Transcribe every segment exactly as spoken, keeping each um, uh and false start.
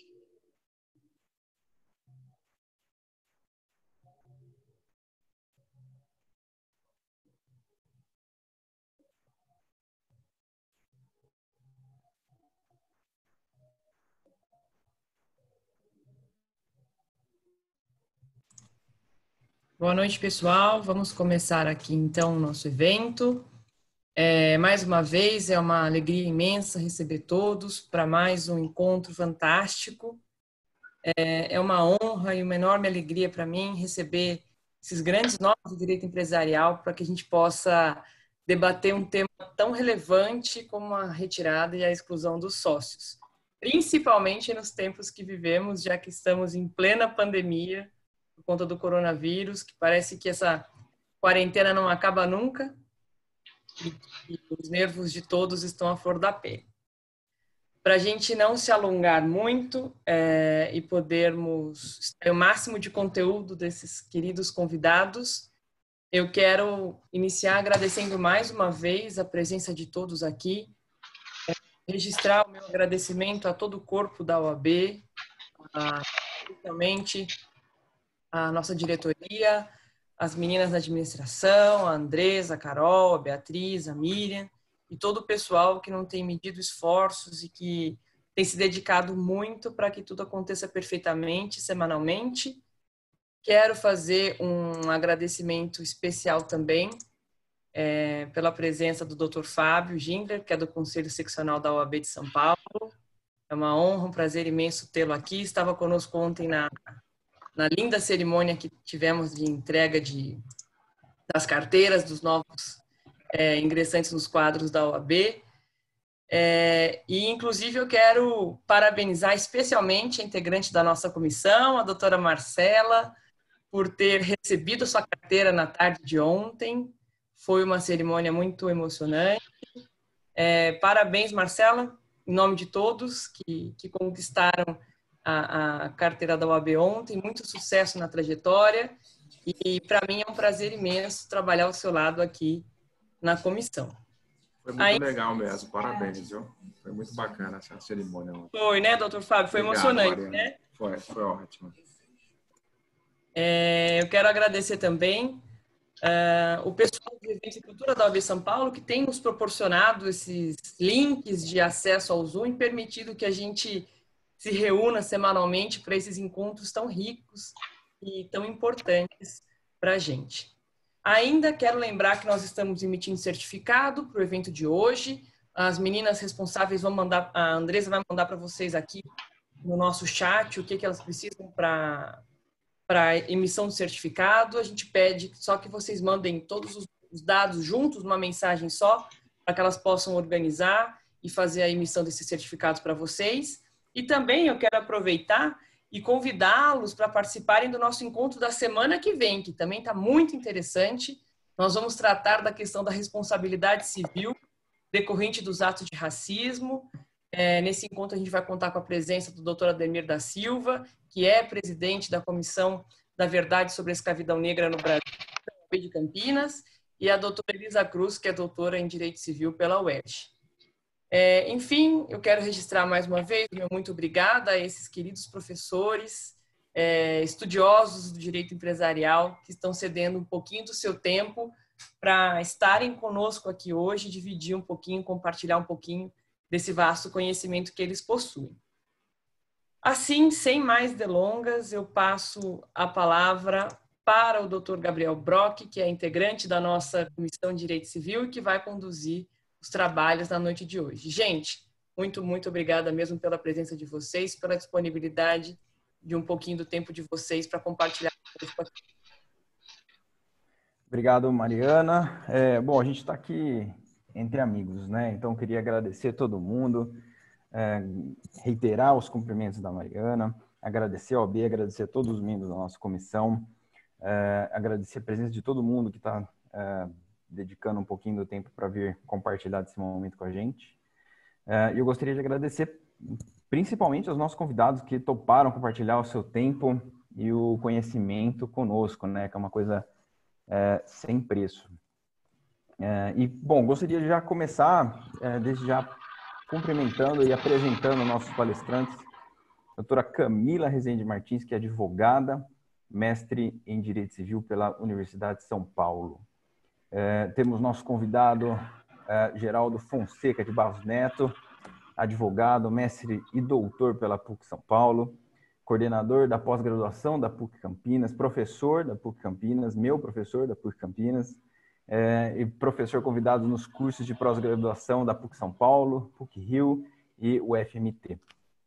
Boa noite, pessoal. Vamos começar aqui, então, o nosso evento. É, mais uma vez, é uma alegria imensa receber todos para mais um encontro fantástico. É, é uma honra e uma enorme alegria para mim receber esses grandes nomes do direito empresarial para que a gente possa debater um tema tão relevante como a retirada e a exclusão dos sócios, principalmente nos tempos que vivemos, já que estamos em plena pandemia, por conta do coronavírus, que parece que essa quarentena não acaba nunca e, e os nervos de todos estão à flor da pele. Para a gente não se alongar muito é, e podermos extrair o máximo de conteúdo desses queridos convidados, eu quero iniciar agradecendo mais uma vez a presença de todos aqui, é, registrar o meu agradecimento a todo o corpo da O A B, a, especialmente a nossa diretoria, as meninas da administração, a Andresa, a Carol, a Beatriz, a Miriam e todo o pessoal que não tem medido esforços e que tem se dedicado muito para que tudo aconteça perfeitamente, semanalmente. Quero fazer um agradecimento especial também é, pela presença do doutor Fábio Gindler, que é do Conselho Seccional da O A B de São Paulo. É uma honra, um prazer imenso tê-lo aqui. Estava conosco ontem na na linda cerimônia que tivemos de entrega de, das carteiras dos novos é, ingressantes nos quadros da O A B. É, e, inclusive, eu quero parabenizar especialmente a integrante da nossa comissão, a doutora Marcela, por ter recebido sua carteira na tarde de ontem. Foi uma cerimônia muito emocionante. É, parabéns, Marcela, em nome de todos que, que conquistaram a, a carteira da O A B ontem, muito sucesso na trajetória e para mim é um prazer imenso trabalhar ao seu lado aqui na comissão. Foi muito Aí, legal mesmo, parabéns, viu? Foi muito bacana essa cerimônia. Foi, né, doutor Fábio? Foi Obrigado, emocionante, Mariana. Né? Foi, foi ótimo. É, eu quero agradecer também uh, o pessoal do Evento e Cultura da O A B São Paulo, que tem nos proporcionado esses links de acesso ao Zoom e permitido que a gente se reúna semanalmente para esses encontros tão ricos e tão importantes para a gente. Ainda quero lembrar que nós estamos emitindo certificado para o evento de hoje. As meninas responsáveis vão mandar, a Andresa vai mandar para vocês aqui no nosso chat o que, que elas precisam para para emissão do certificado. A gente pede só que vocês mandem todos os dados juntos numa mensagem só, para que elas possam organizar e fazer a emissão desses certificados para vocês. E também eu quero aproveitar e convidá-los para participarem do nosso encontro da semana que vem, que também está muito interessante. Nós vamos tratar da questão da responsabilidade civil decorrente dos atos de racismo. É, nesse encontro a gente vai contar com a presença do doutor Ademir da Silva, que é presidente da Comissão da Verdade sobre a Escravidão Negra no Brasil, de Campinas, e a doutora Elisa Cruz, que é doutora em Direito Civil pela U E R J. É, enfim, eu quero registrar mais uma vez meu muito obrigada a esses queridos professores, é, estudiosos do direito empresarial, que estão cedendo um pouquinho do seu tempo para estarem conosco aqui hoje, dividir um pouquinho, compartilhar um pouquinho desse vasto conhecimento que eles possuem. Assim, sem mais delongas, eu passo a palavra para o doutor Gabriel Brock, que é integrante da nossa Comissão de Direito Civil e que vai conduzir os trabalhos na noite de hoje. Gente, muito, muito obrigada mesmo pela presença de vocês, pela disponibilidade de um pouquinho do tempo de vocês para compartilhar conosco aqui. Obrigado, Mariana. É, bom, a gente está aqui entre amigos, né? Então, queria agradecer a todo mundo, é, reiterar os cumprimentos da Mariana, agradecer ao O A B, agradecer a todos os membros da nossa comissão, é, agradecer a presença de todo mundo que está é, dedicando um pouquinho do tempo para vir compartilhar desse momento com a gente. E eu gostaria de agradecer principalmente aos nossos convidados que toparam compartilhar o seu tempo e o conhecimento conosco, né? Que é uma coisa é, sem preço. É, e, bom, gostaria de já começar, é, desde já cumprimentando e apresentando nossos palestrantes. doutora Camila Rezende Martins, que é advogada, mestre em Direito Civil pela Universidade de São Paulo. É, temos nosso convidado, é, Geraldo Fonseca de Barros Neto, advogado, mestre e doutor pela P U C São Paulo, coordenador da pós-graduação da P U C Campinas, professor da P U C Campinas, meu professor da P U C Campinas, é, e professor convidado nos cursos de pós-graduação da P U C São Paulo, P U C Rio e o F M T.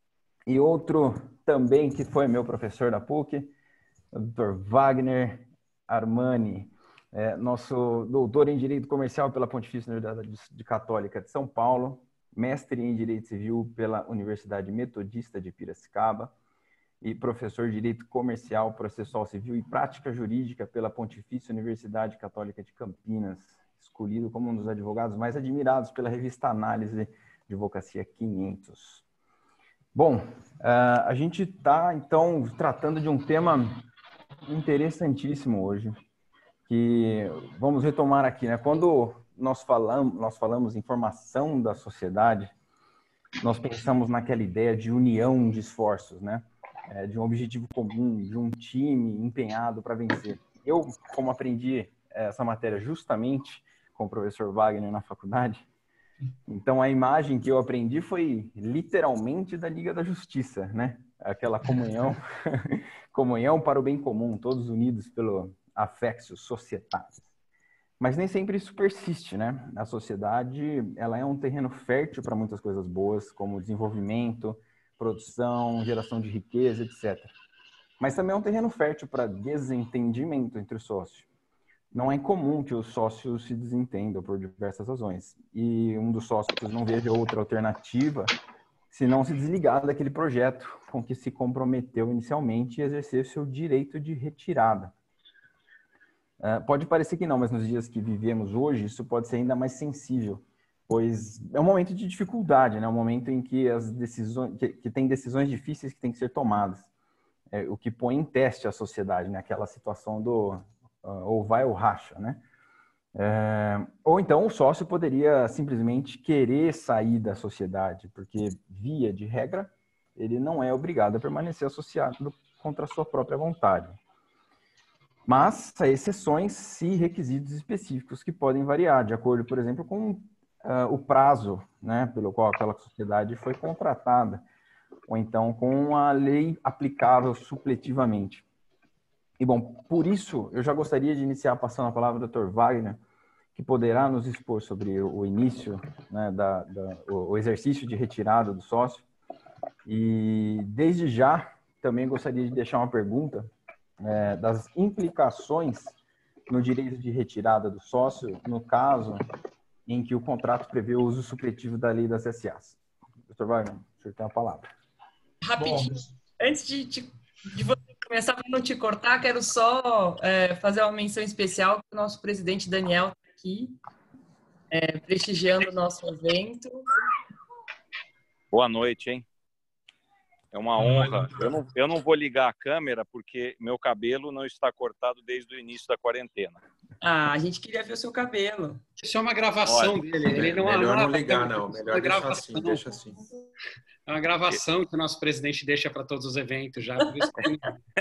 E outro também que foi meu professor da P U C, o doutor Wagner Armani, é, nosso doutor em Direito Comercial pela Pontifícia Universidade Católica de São Paulo, mestre em Direito Civil pela Universidade Metodista de Piracicaba e professor de Direito Comercial, Processual Civil e Prática Jurídica pela Pontifícia Universidade Católica de Campinas, escolhido como um dos advogados mais admirados pela revista Análise de Advocacia quinhentos. Bom, a gente está, então, tratando de um tema interessantíssimo hoje, que vamos retomar aqui, né? Quando nós falamos, nós falamos em formação da sociedade, nós pensamos naquela ideia de união de esforços, né? É, de um objetivo comum, de um time empenhado para vencer. Eu, como aprendi essa matéria justamente com o professor Wagner na faculdade, então a imagem que eu aprendi foi literalmente da Liga da Justiça, né? Aquela comunhão, comunhão para o bem comum, todos unidos pelo affectio societatis. Mas nem sempre isso persiste, né? A sociedade, ela é um terreno fértil para muitas coisas boas, como desenvolvimento, produção, geração de riqueza, etcétera. Mas também é um terreno fértil para desentendimento entre os sócios. Não é comum que os sócios se desentendam por diversas razões. E um dos sócios não veja outra alternativa senão se desligar daquele projeto com que se comprometeu inicialmente e exercer seu direito de retirada. Uh, pode parecer que não, mas nos dias que vivemos hoje, isso pode ser ainda mais sensível, pois é um momento de dificuldade, né? Um momento em que as decisões, que, que tem decisões difíceis que têm que ser tomadas, é, o que põe em teste a sociedade, né? Aquela situação do uh, ou vai ou racha, né? É, ou então o sócio poderia simplesmente querer sair da sociedade, porque via de regra ele não é obrigado a permanecer associado contra a sua própria vontade. Mas há exceções e requisitos específicos que podem variar, de acordo, por exemplo, com uh, o prazo, né, pelo qual aquela sociedade foi contratada, ou então com a lei aplicável supletivamente. E, bom, por isso, eu já gostaria de iniciar passando a palavra ao doutor Wagner, que poderá nos expor sobre o início, né, da, da, o exercício de retirada do sócio. E, desde já, também gostaria de deixar uma pergunta É, das implicações no direito de retirada do sócio, no caso em que o contrato prevê o uso supletivo da lei das S As. doutor Wagner, o senhor tem a palavra. Rapidinho, Bom. antes de, de, de você começar, para não te cortar, quero só é, fazer uma menção especial que o nosso presidente Daniel está aqui, é, prestigiando o nosso evento. Boa noite, hein? É uma honra. Eu não, eu não vou ligar a câmera porque meu cabelo não está cortado desde o início da quarentena. Ah, a gente queria ver o seu cabelo. Isso é uma gravação Olha, dele. Ele não melhor não não ligar, não. Melhor deixar assim, deixa assim. É uma gravação que o nosso presidente deixa para todos os eventos já. Por isso que...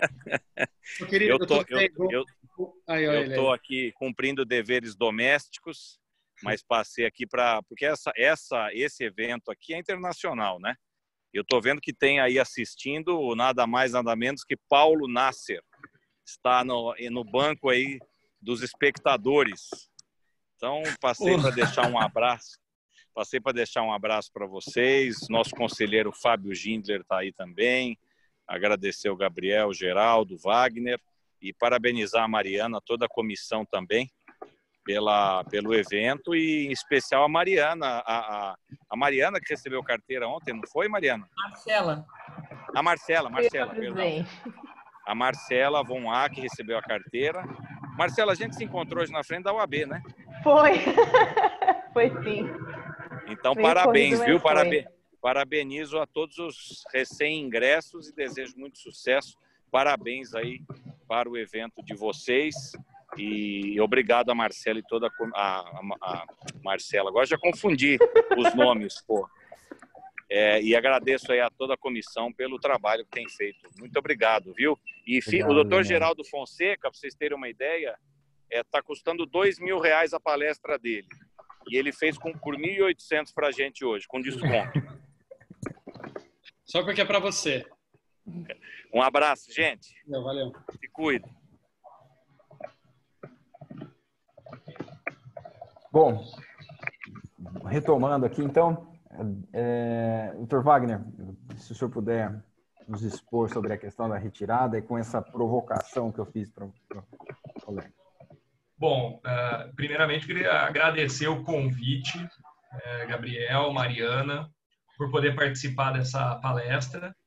eu queria, eu tô, eu, eu, aí, eu tô aqui cumprindo deveres domésticos, mas passei aqui para... Porque essa, essa, esse evento aqui é internacional, né? Eu estou vendo que tem aí assistindo nada mais, nada menos que Paulo Nasser. Está no, no banco aí dos espectadores. Então, passei para deixar um abraço. Passei para deixar um abraço para vocês. Nosso conselheiro Fábio Gindler está aí também. Agradecer o Gabriel, o Geraldo, o Wagner. E parabenizar a Mariana, toda a comissão também, Pela, pelo evento, e em especial a Mariana, a, a, a Mariana que recebeu carteira ontem, não foi, Mariana? Marcela. A Marcela, Marcela, perdão. A Marcela Von A, que recebeu a carteira. Marcela, a gente se encontrou hoje na frente da U A B, né? Foi. Foi sim. Então, Meio parabéns, corrido, viu? foi. Paraben, parabenizo a todos os recém-ingressos e desejo muito sucesso. Parabéns aí para o evento de vocês. E obrigado a Marcela e toda a, a, a Marcela. Agora já confundi os nomes, pô. É, e agradeço aí a toda a comissão pelo trabalho que tem feito. Muito obrigado, viu? E obrigado, o doutor Geraldo Fonseca, para vocês terem uma ideia, está é, custando dois mil reais a palestra dele. E ele fez com, por mil e oitocentos para a gente hoje, com desconto. Só porque é para você. Um abraço, gente. Valeu. Se cuida. Bom, retomando aqui, então, é, doutor Wagner, se o senhor puder nos expor sobre a questão da retirada e com essa provocação que eu fiz para o colega. Bom, uh, primeiramente, queria agradecer o convite, uh, Gabriel, Mariana, por poder participar dessa palestra.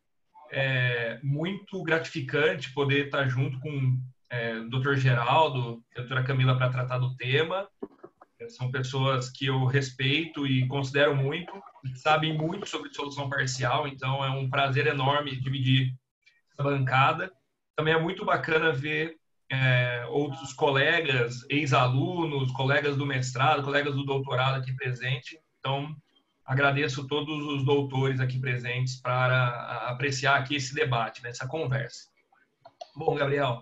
É muito gratificante poder estar junto com é, o doutor Geraldo e a doutora Camila para tratar do tema. São pessoas que eu respeito e considero muito, e sabem muito sobre solução parcial, então é um prazer enorme dividir essa bancada. Também é muito bacana ver é, outros colegas, ex-alunos, colegas do mestrado, colegas do doutorado aqui presentes. Então, agradeço todos os doutores aqui presentes para apreciar aqui esse debate, né, essa conversa. Bom, Gabriel,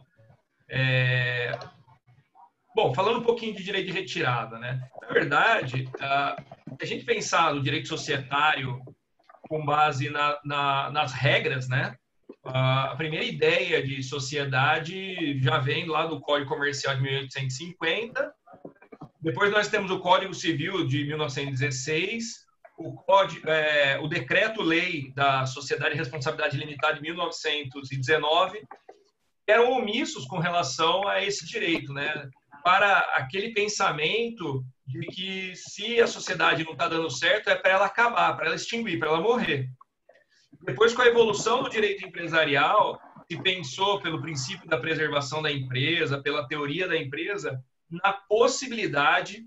é... Bom, falando um pouquinho de direito de retirada, né? Na verdade, a gente pensar no direito societário com base na, na, nas regras, né? A primeira ideia de sociedade já vem lá do Código Comercial de mil oitocentos e cinquenta. Depois nós temos o Código Civil de mil novecentos e dezesseis, o, código, é, o Decreto-Lei da Sociedade de Responsabilidade Limitada de mil novecentos e dezenove, que eram omissos com relação a esse direito, né? Para aquele pensamento de que se a sociedade não está dando certo, é para ela acabar, para ela extinguir, para ela morrer. Depois, com a evolução do direito empresarial, se pensou pelo princípio da preservação da empresa, pela teoria da empresa, na possibilidade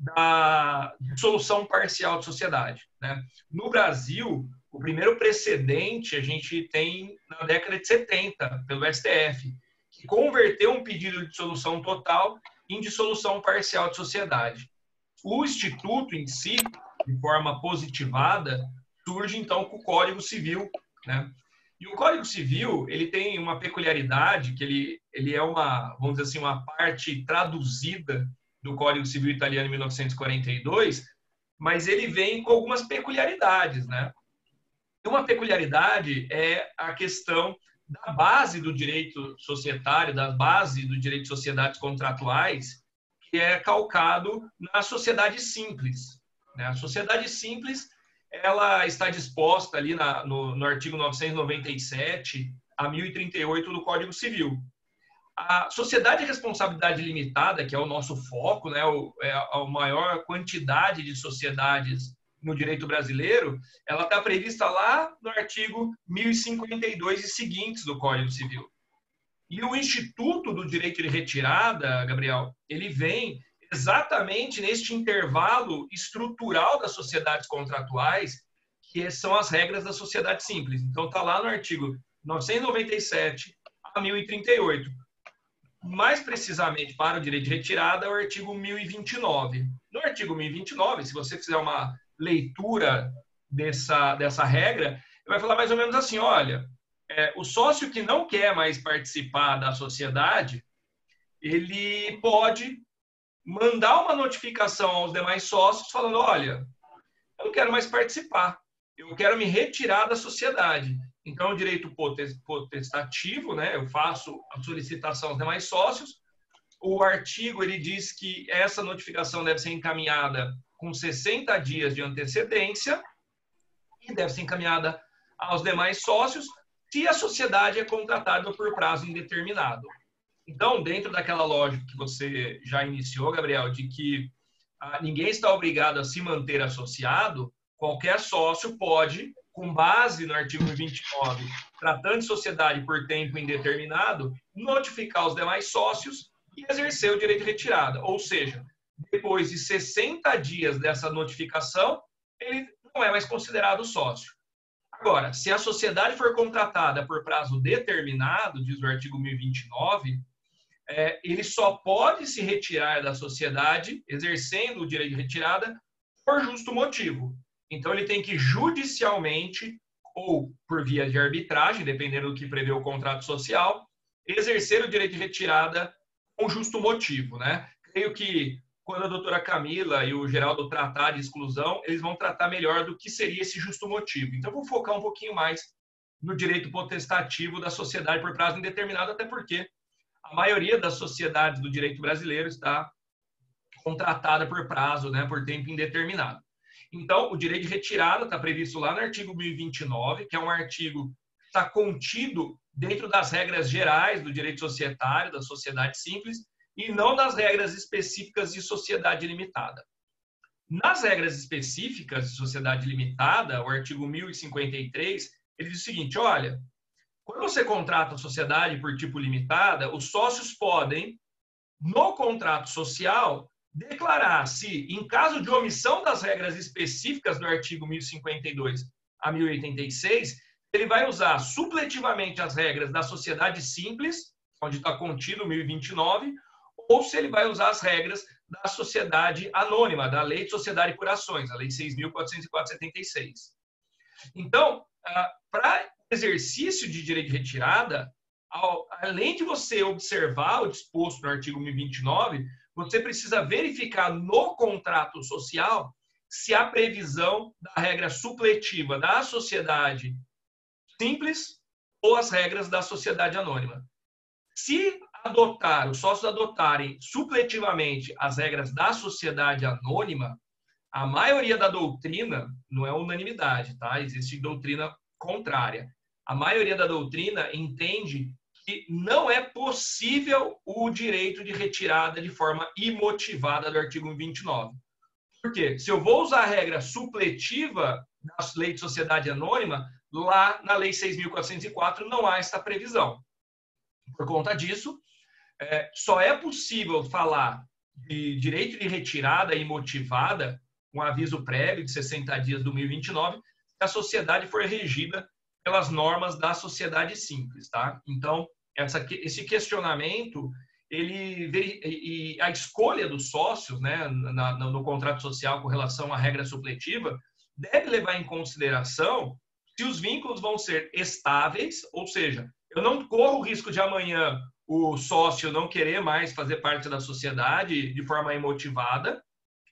da dissolução parcial de sociedade, né? No Brasil, o primeiro precedente a gente tem na década de setenta, pelo S T F, que converteu um pedido de dissolução total em dissolução parcial de sociedade. O Instituto em si, de forma positivada, surge então com o Código Civil, né? E o Código Civil, ele tem uma peculiaridade, que ele, ele é uma, vamos dizer assim, uma parte traduzida do Código Civil italiano de mil novecentos e quarenta e dois, mas ele vem com algumas peculiaridades, né? E uma peculiaridade é a questão da base do direito societário, da base do direito de sociedades contratuais, que é calcado na sociedade simples, né? A sociedade simples, ela está disposta ali na, no, no artigo novecentos e noventa e sete a mil e trinta e oito do Código Civil. A sociedade de responsabilidade limitada, que é o nosso foco, né, o, é a maior quantidade de sociedades no direito brasileiro, ela está prevista lá no artigo mil e cinquenta e dois e seguintes do Código Civil. E o Instituto do Direito de Retirada, Gabriel, ele vem exatamente neste intervalo estrutural das sociedades contratuais, que são as regras da sociedade simples. Então, está lá no artigo novecentos e noventa e sete a mil e trinta e oito. Mais precisamente para o direito de retirada, é o artigo mil e vinte e nove. No artigo mil e vinte e nove, se você fizer uma leitura dessa, dessa regra, ele vai falar mais ou menos assim, olha, é, o sócio que não quer mais participar da sociedade, ele pode mandar uma notificação aos demais sócios falando, olha, eu não quero mais participar, eu quero me retirar da sociedade. Então, é um direito potestativo, né? Eu faço a solicitação aos demais sócios. O artigo, ele diz que essa notificação deve ser encaminhada com sessenta dias de antecedência e deve ser encaminhada aos demais sócios se a sociedade é contratada por prazo indeterminado. Então, dentro daquela lógica que você já iniciou, Gabriel, de que ah, ninguém está obrigado a se manter associado, qualquer sócio pode, com base no artigo vinte e nove, tratando de sociedade por tempo indeterminado, notificar os demais sócios e exercer o direito de retirada. Ou seja, depois de sessenta dias dessa notificação, ele não é mais considerado sócio. Agora, se a sociedade for contratada por prazo determinado, diz o artigo mil e vinte e nove, é, ele só pode se retirar da sociedade, exercendo o direito de retirada, por justo motivo. Então, ele tem que judicialmente, ou por via de arbitragem, dependendo do que prevê o contrato social, exercer o direito de retirada com justo motivo, né? Creio que quando a doutora Camila e o Geraldo tratar de exclusão, eles vão tratar melhor do que seria esse justo motivo. Então, vou focar um pouquinho mais no direito potestativo da sociedade por prazo indeterminado, até porque a maioria das sociedades do direito brasileiro está contratada por prazo, né, por tempo indeterminado. Então, o direito de retirada está previsto lá no artigo mil e vinte e nove, que é um artigo que está contido dentro das regras gerais do direito societário, da sociedade simples, e não das regras específicas de sociedade limitada. Nas regras específicas de sociedade limitada, o artigo mil e cinquenta e três, ele diz o seguinte, olha, quando você contrata a sociedade por tipo limitada, os sócios podem, no contrato social, declarar se, em caso de omissão das regras específicas do artigo mil e cinquenta e dois a mil e oitenta e seis, ele vai usar supletivamente as regras da sociedade simples, onde está contido mil e vinte e nove, ou se ele vai usar as regras da sociedade anônima, da Lei de Sociedade por Ações, a Lei seis mil quatrocentos e quatro de setenta e seis. Então, para exercício de direito de retirada, além de você observar o disposto no artigo mil e vinte e nove, você precisa verificar no contrato social se há previsão da regra supletiva da sociedade simples ou as regras da sociedade anônima. Se adotar, os sócios adotarem supletivamente as regras da sociedade anônima, a maioria da doutrina, não é unanimidade, tá? Existe doutrina contrária. A maioria da doutrina entende que não é possível o direito de retirada de forma imotivada do artigo vinte e nove. Por quê? Se eu vou usar a regra supletiva da Lei de Sociedade Anônima, lá na Lei seis mil quatrocentos e quatro não há essa previsão. Por conta disso, é, só é possível falar de direito de retirada imotivada, um aviso prévio de sessenta dias do mil e vinte e nove, se a sociedade for regida pelas normas da sociedade simples, tá? Então, essa, esse questionamento, ele e a escolha dos sócios, né, na, no contrato social com relação à regra supletiva, deve levar em consideração se os vínculos vão ser estáveis, ou seja, eu não corro o risco de amanhã o sócio não querer mais fazer parte da sociedade de forma imotivada,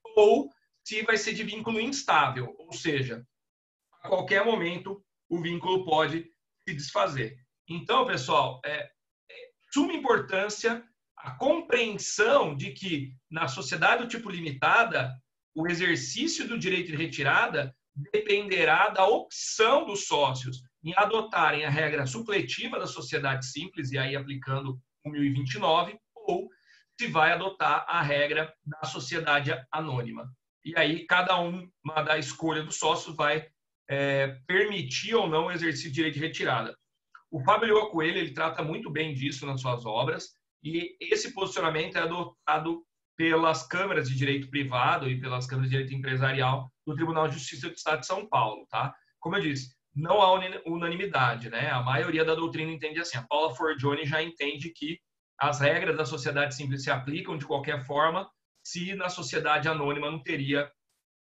ou se vai ser de vínculo instável, ou seja, a qualquer momento o vínculo pode se desfazer. Então, pessoal, é, é suma importância a compreensão de que na sociedade do tipo limitada, o exercício do direito de retirada dependerá da opção dos sócios em adotarem a regra supletiva da sociedade simples, e aí aplicando o mil e vinte e nove, ou se vai adotar a regra da sociedade anônima. E aí cada uma da escolha dos sócios vai é, permitir ou não o exercício de direito de retirada. O Fábio Lioa Coelho, ele trata muito bem disso nas suas obras, e esse posicionamento é adotado pelas câmaras de direito privado e pelas câmaras de direito empresarial do Tribunal de Justiça do Estado de São Paulo, tá? Como eu disse, não há unanimidade, né? A maioria da doutrina entende assim. A Paula Forgione já entende que as regras da sociedade simples se aplicam de qualquer forma, se na sociedade anônima não teria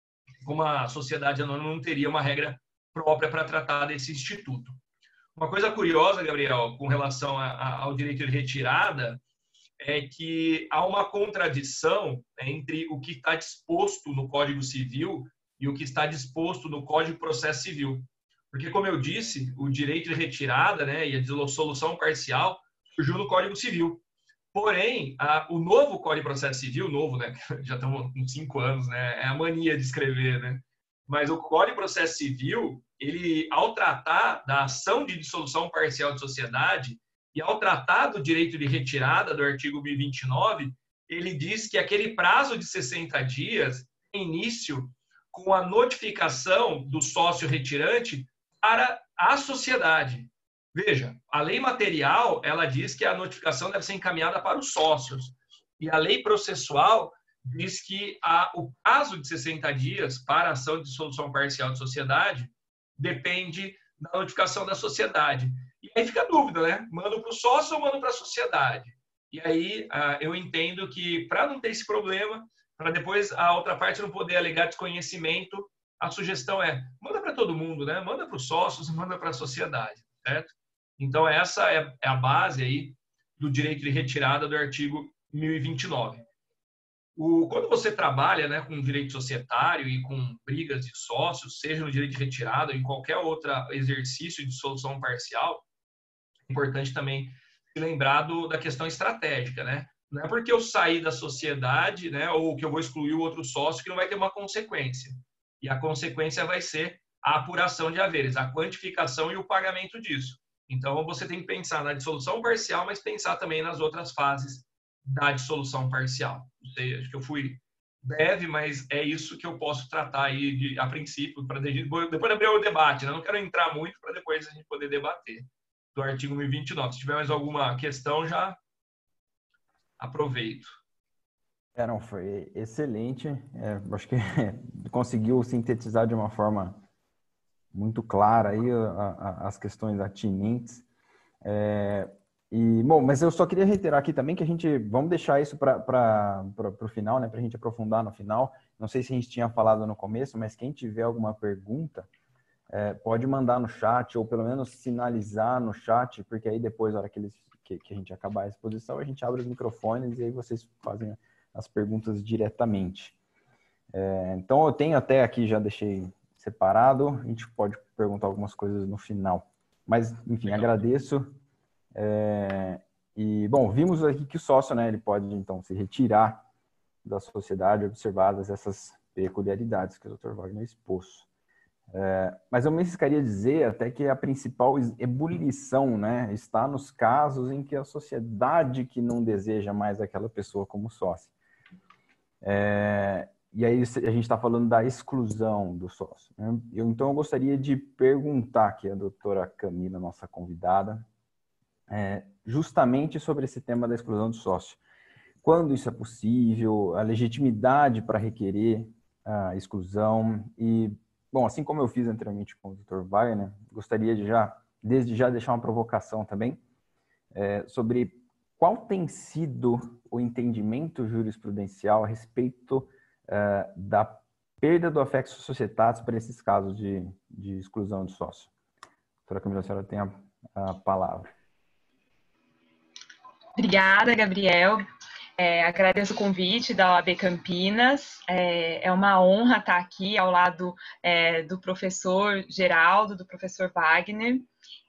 uma sociedade anônima não teria uma regra própria para tratar desse instituto. Uma coisa curiosa, Gabriel, com relação a, a, ao direito de retirada, é que há uma contradição entre o que está disposto no Código Civil e o que está disposto no Código de Processo Civil. Porque, como eu disse, o direito de retirada, né, e a dissolução parcial surgiu no Código Civil. Porém, a, o novo Código de Processo Civil, novo, né, já estamos com cinco anos, né, é a mania de escrever, né? Mas o Código de Processo Civil, ele, ao tratar da ação de dissolução parcial de sociedade e ao tratar do direito de retirada do artigo mil e vinte e nove, ele diz que aquele prazo de sessenta dias tem início com a notificação do sócio retirante para a sociedade. Veja, a lei material, ela diz que a notificação deve ser encaminhada para os sócios. E a lei processual diz que a, o prazo de sessenta dias para a ação de dissolução parcial de sociedade depende da notificação da sociedade. E aí fica a dúvida, né? Mando para o sócio ou mando para a sociedade? E aí eu entendo que, para não ter esse problema, para depois a outra parte não poder alegar desconhecimento, a sugestão é, manda para todo mundo, né? Manda para os sócios, manda para a sociedade, certo? Então, essa é a base aí do direito de retirada do artigo mil e vinte e nove. O, quando você trabalha, né, com direito societário e com brigas de sócios, seja no direito de retirada ou em qualquer outro exercício de solução parcial, é importante também se lembrar do, da questão estratégica, né? Não é porque eu saí da sociedade, né, ou que eu vou excluir o outro sócio que não vai ter uma consequência. E a consequência vai ser a apuração de haveres, a quantificação e o pagamento disso. Então, você tem que pensar na dissolução parcial, mas pensar também nas outras fases da dissolução parcial. Não sei, acho que eu fui breve, mas é isso que eu posso tratar aí de, a princípio, para depois abrir o debate. Né? Não quero entrar muito para depois a gente poder debater do artigo mil e vinte e nove. Se tiver mais alguma questão, já aproveito. É, não, foi excelente. É, acho que conseguiu sintetizar de uma forma muito clara aí a, a, as questões atinentes. É, e, bom, mas eu só queria reiterar aqui também que a gente, vamos deixar isso para o final, né, para a gente aprofundar no final. Não sei se a gente tinha falado no começo, mas quem tiver alguma pergunta, é, pode mandar no chat, ou pelo menos sinalizar no chat, porque aí depois, na hora que, eles, que, que a gente acabar a exposição, a gente abre os microfones e aí vocês fazem as perguntas diretamente. É, então, eu tenho até aqui, já deixei separado, a gente pode perguntar algumas coisas no final. Mas, enfim, Legal. Agradeço. É, e, bom, vimos aqui que o sócio, né, ele pode, então, se retirar da sociedade, observadas essas peculiaridades que o doutor Wagner expôs. É, mas eu me arriscaria a dizer até que a principal ebulição, né, está nos casos em que a sociedade que não deseja mais aquela pessoa como sócio. É, e aí a gente está falando da exclusão do sócio. Né? Eu, então eu gostaria de perguntar aqui a doutora Camila, nossa convidada, é, justamente sobre esse tema da exclusão do sócio. Quando isso é possível, a legitimidade para requerer a exclusão e, bom, assim como eu fiz anteriormente com o doutor Wagner, gostaria de já, desde já, deixar uma provocação também é, sobre qual tem sido o entendimento jurisprudencial a respeito uh, da perda do affectus societatis para esses casos de, de exclusão de sócio. Doutora Camila, a senhora tem a, a palavra. Obrigada, Gabriel. É, agradeço o convite da O A B Campinas. É, é uma honra estar aqui ao lado é, do professor Geraldo, do professor Wagner,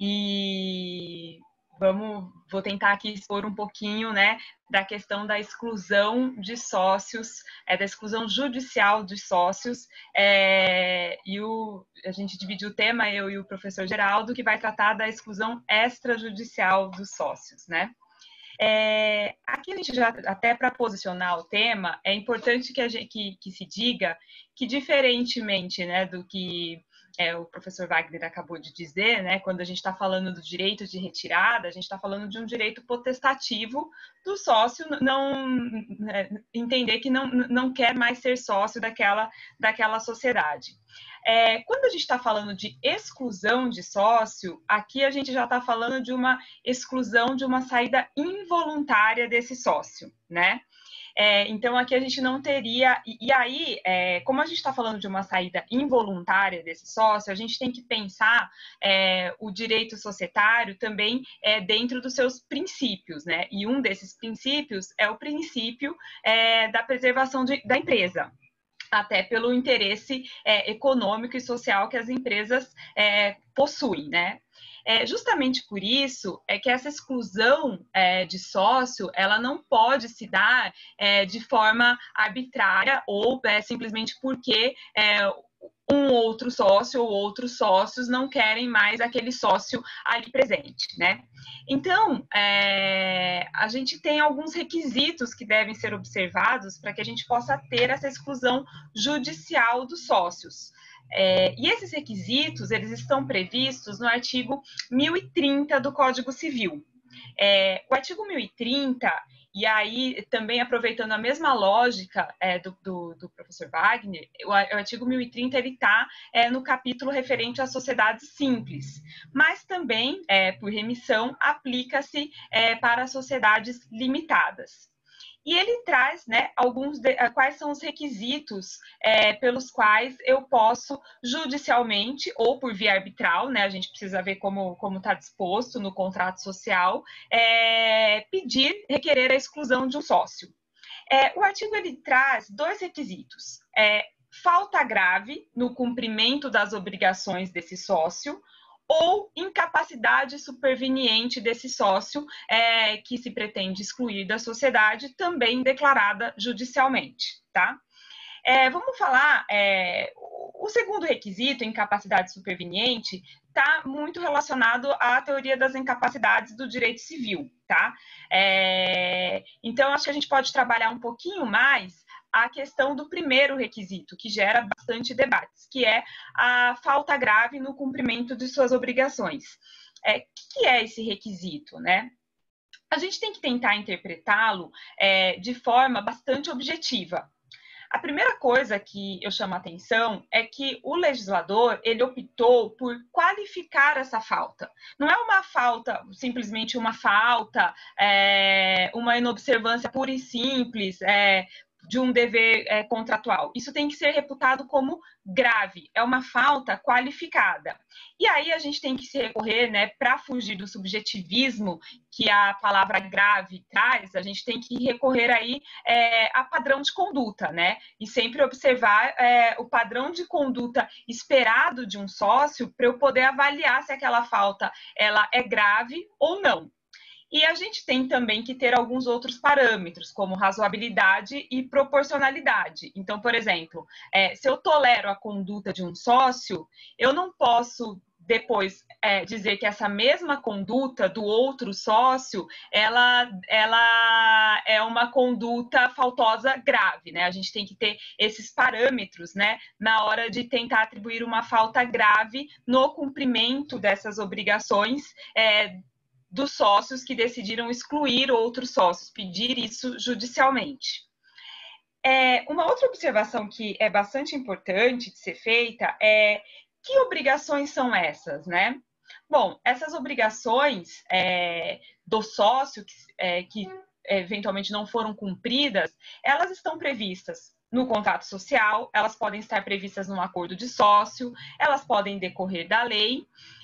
e vamos, vou tentar aqui expor um pouquinho, né, da questão da exclusão de sócios, é, da exclusão judicial de sócios, é, e o, a gente dividiu o tema, eu e o professor Geraldo, que vai tratar da exclusão extrajudicial dos sócios, né. É, aqui a gente já, até para posicionar o tema, é importante que, a gente, que, que se diga que, diferentemente, né, do que é, o professor Wagner acabou de dizer, né, quando a gente está falando do direito de retirada, a gente está falando de um direito potestativo do sócio não é, entender que não, não quer mais ser sócio daquela, daquela sociedade. É, quando a gente está falando de exclusão de sócio, aqui a gente já está falando de uma exclusão de uma saída involuntária desse sócio, né? É, então, aqui a gente não teria... E, e aí, é, como a gente está falando de uma saída involuntária desse sócio, a gente tem que pensar é, o direito societário também é, dentro dos seus princípios, né? E um desses princípios é o princípio é, da preservação de, da empresa, até pelo interesse é, econômico e social que as empresas é, possuem, né? É, justamente por isso é que essa exclusão é, de sócio, ela não pode se dar é, de forma arbitrária ou é, simplesmente porque é, um outro sócio ou outros sócios não querem mais aquele sócio ali presente, né? Então, é, a gente tem alguns requisitos que devem ser observados para que a gente possa ter essa exclusão judicial dos sócios. É, e esses requisitos, eles estão previstos no artigo mil e trinta do Código Civil. É, o artigo mil e trinta, e aí também aproveitando a mesma lógica é, do, do, do professor Wagner, o, o artigo mil e trinta ele está é, no capítulo referente às sociedades simples, mas também, é, por remissão, aplica-se é, para as sociedades limitadas. E ele traz, né, alguns de, quais são os requisitos é, pelos quais eu posso judicialmente ou por via arbitral, né, a gente precisa ver como como está disposto no contrato social, é, pedir, requerer a exclusão de um sócio. É, o artigo ele traz dois requisitos: é, falta grave no cumprimento das obrigações desse sócio, ou incapacidade superveniente desse sócio é, que se pretende excluir da sociedade, também declarada judicialmente, tá? É, vamos falar, é, o segundo requisito, incapacidade superveniente, está muito relacionado à teoria das incapacidades do direito civil, tá? É, então, acho que a gente pode trabalhar um pouquinho mais a questão do primeiro requisito, que gera bastante debates, que é a falta grave no cumprimento de suas obrigações. É, o que é esse requisito, né? A gente tem que tentar interpretá-lo é, de forma bastante objetiva. A primeira coisa que eu chamo a atenção é que o legislador, ele optou por qualificar essa falta. Não é uma falta, simplesmente uma falta, é, uma inobservância pura e simples, é, de um dever é, contratual. Isso tem que ser reputado como grave, é uma falta qualificada. E aí a gente tem que se recorrer, né, para fugir do subjetivismo que a palavra grave traz, a gente tem que recorrer aí é, a padrão de conduta, né, e sempre observar é, o padrão de conduta esperado de um sócio para eu poder avaliar se aquela falta ela é grave ou não. E a gente tem também que ter alguns outros parâmetros, como razoabilidade e proporcionalidade. Então, por exemplo, é, se eu tolero a conduta de um sócio, eu não posso depois é, dizer que essa mesma conduta do outro sócio, ela, ela é uma conduta faltosa grave, né? A gente tem que ter esses parâmetros, né, na hora de tentar atribuir uma falta grave no cumprimento dessas obrigações é, dos sócios que decidiram excluir outros sócios, pedir isso judicialmente. É, uma outra observação que é bastante importante de ser feita é que obrigações são essas, né? Bom, essas obrigações é, do sócio que, é, que eventualmente não foram cumpridas, elas estão previstas no contrato social, elas podem estar previstas num acordo de sócio, elas podem decorrer da lei.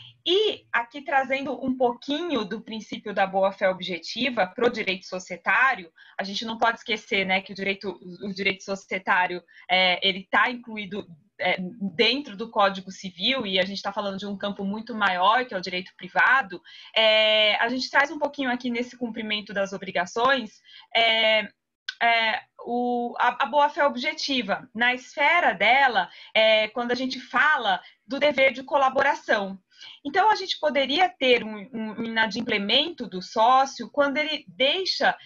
E aqui trazendo um pouquinho do princípio da boa-fé objetiva para o direito societário, a gente não pode esquecer, né, que o direito, o direito societário é, ele está incluído é, dentro do Código Civil e a gente está falando de um campo muito maior, que é o direito privado. É, a gente traz um pouquinho aqui nesse cumprimento das obrigações é, É, o, a, a boa-fé objetiva. Na esfera dela, é, quando a gente fala do dever de colaboração. Então, a gente poderia ter um, um inadimplemento do sócio quando ele deixa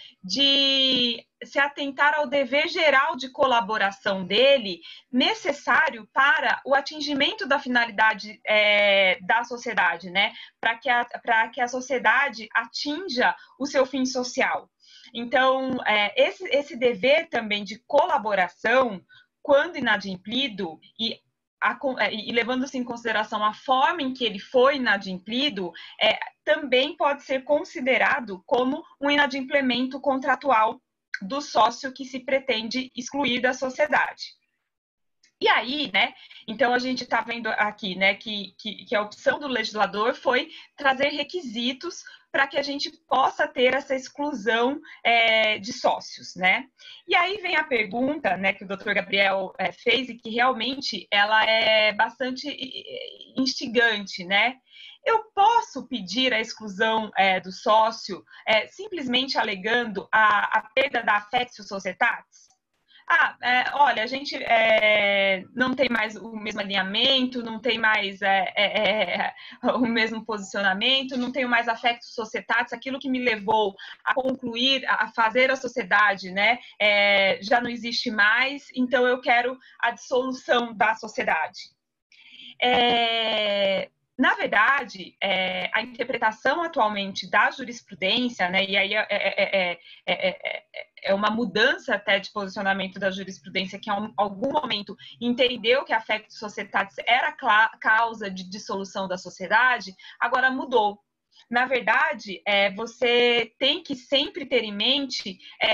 de se atentar ao dever geral de colaboração dele, necessário para o atingimento da finalidade é, da sociedade, né? Para que, a, para que a sociedade atinja o seu fim social. Então, é, esse, esse dever também de colaboração, quando inadimplido e, a, e levando-se em consideração a forma em que ele foi inadimplido, é, também pode ser considerado como um inadimplemento contratual do sócio que se pretende excluir da sociedade. E aí, né, então a gente está vendo aqui, né, que, que, que a opção do legislador foi trazer requisitos para que a gente possa ter essa exclusão é, de sócios, né? E aí vem a pergunta, né, que o doutor Gabriel é, fez e que realmente ela é bastante instigante, né? Eu posso pedir a exclusão é, do sócio é, simplesmente alegando a, a perda da affectio societatis? Ah, é, olha, a gente é, não tem mais o mesmo alinhamento, não tem mais é, é, o mesmo posicionamento, não tenho mais affectio societatis, aquilo que me levou a concluir, a fazer a sociedade, né, é, já não existe mais, então eu quero a dissolução da sociedade. É, na verdade, é, a interpretação atualmente da jurisprudência, né, e aí é, é, é, é, é uma mudança até de posicionamento da jurisprudência que em algum momento entendeu que a affectio societatis era causa de dissolução da sociedade, agora mudou. Na verdade, é, você tem que sempre ter em mente é,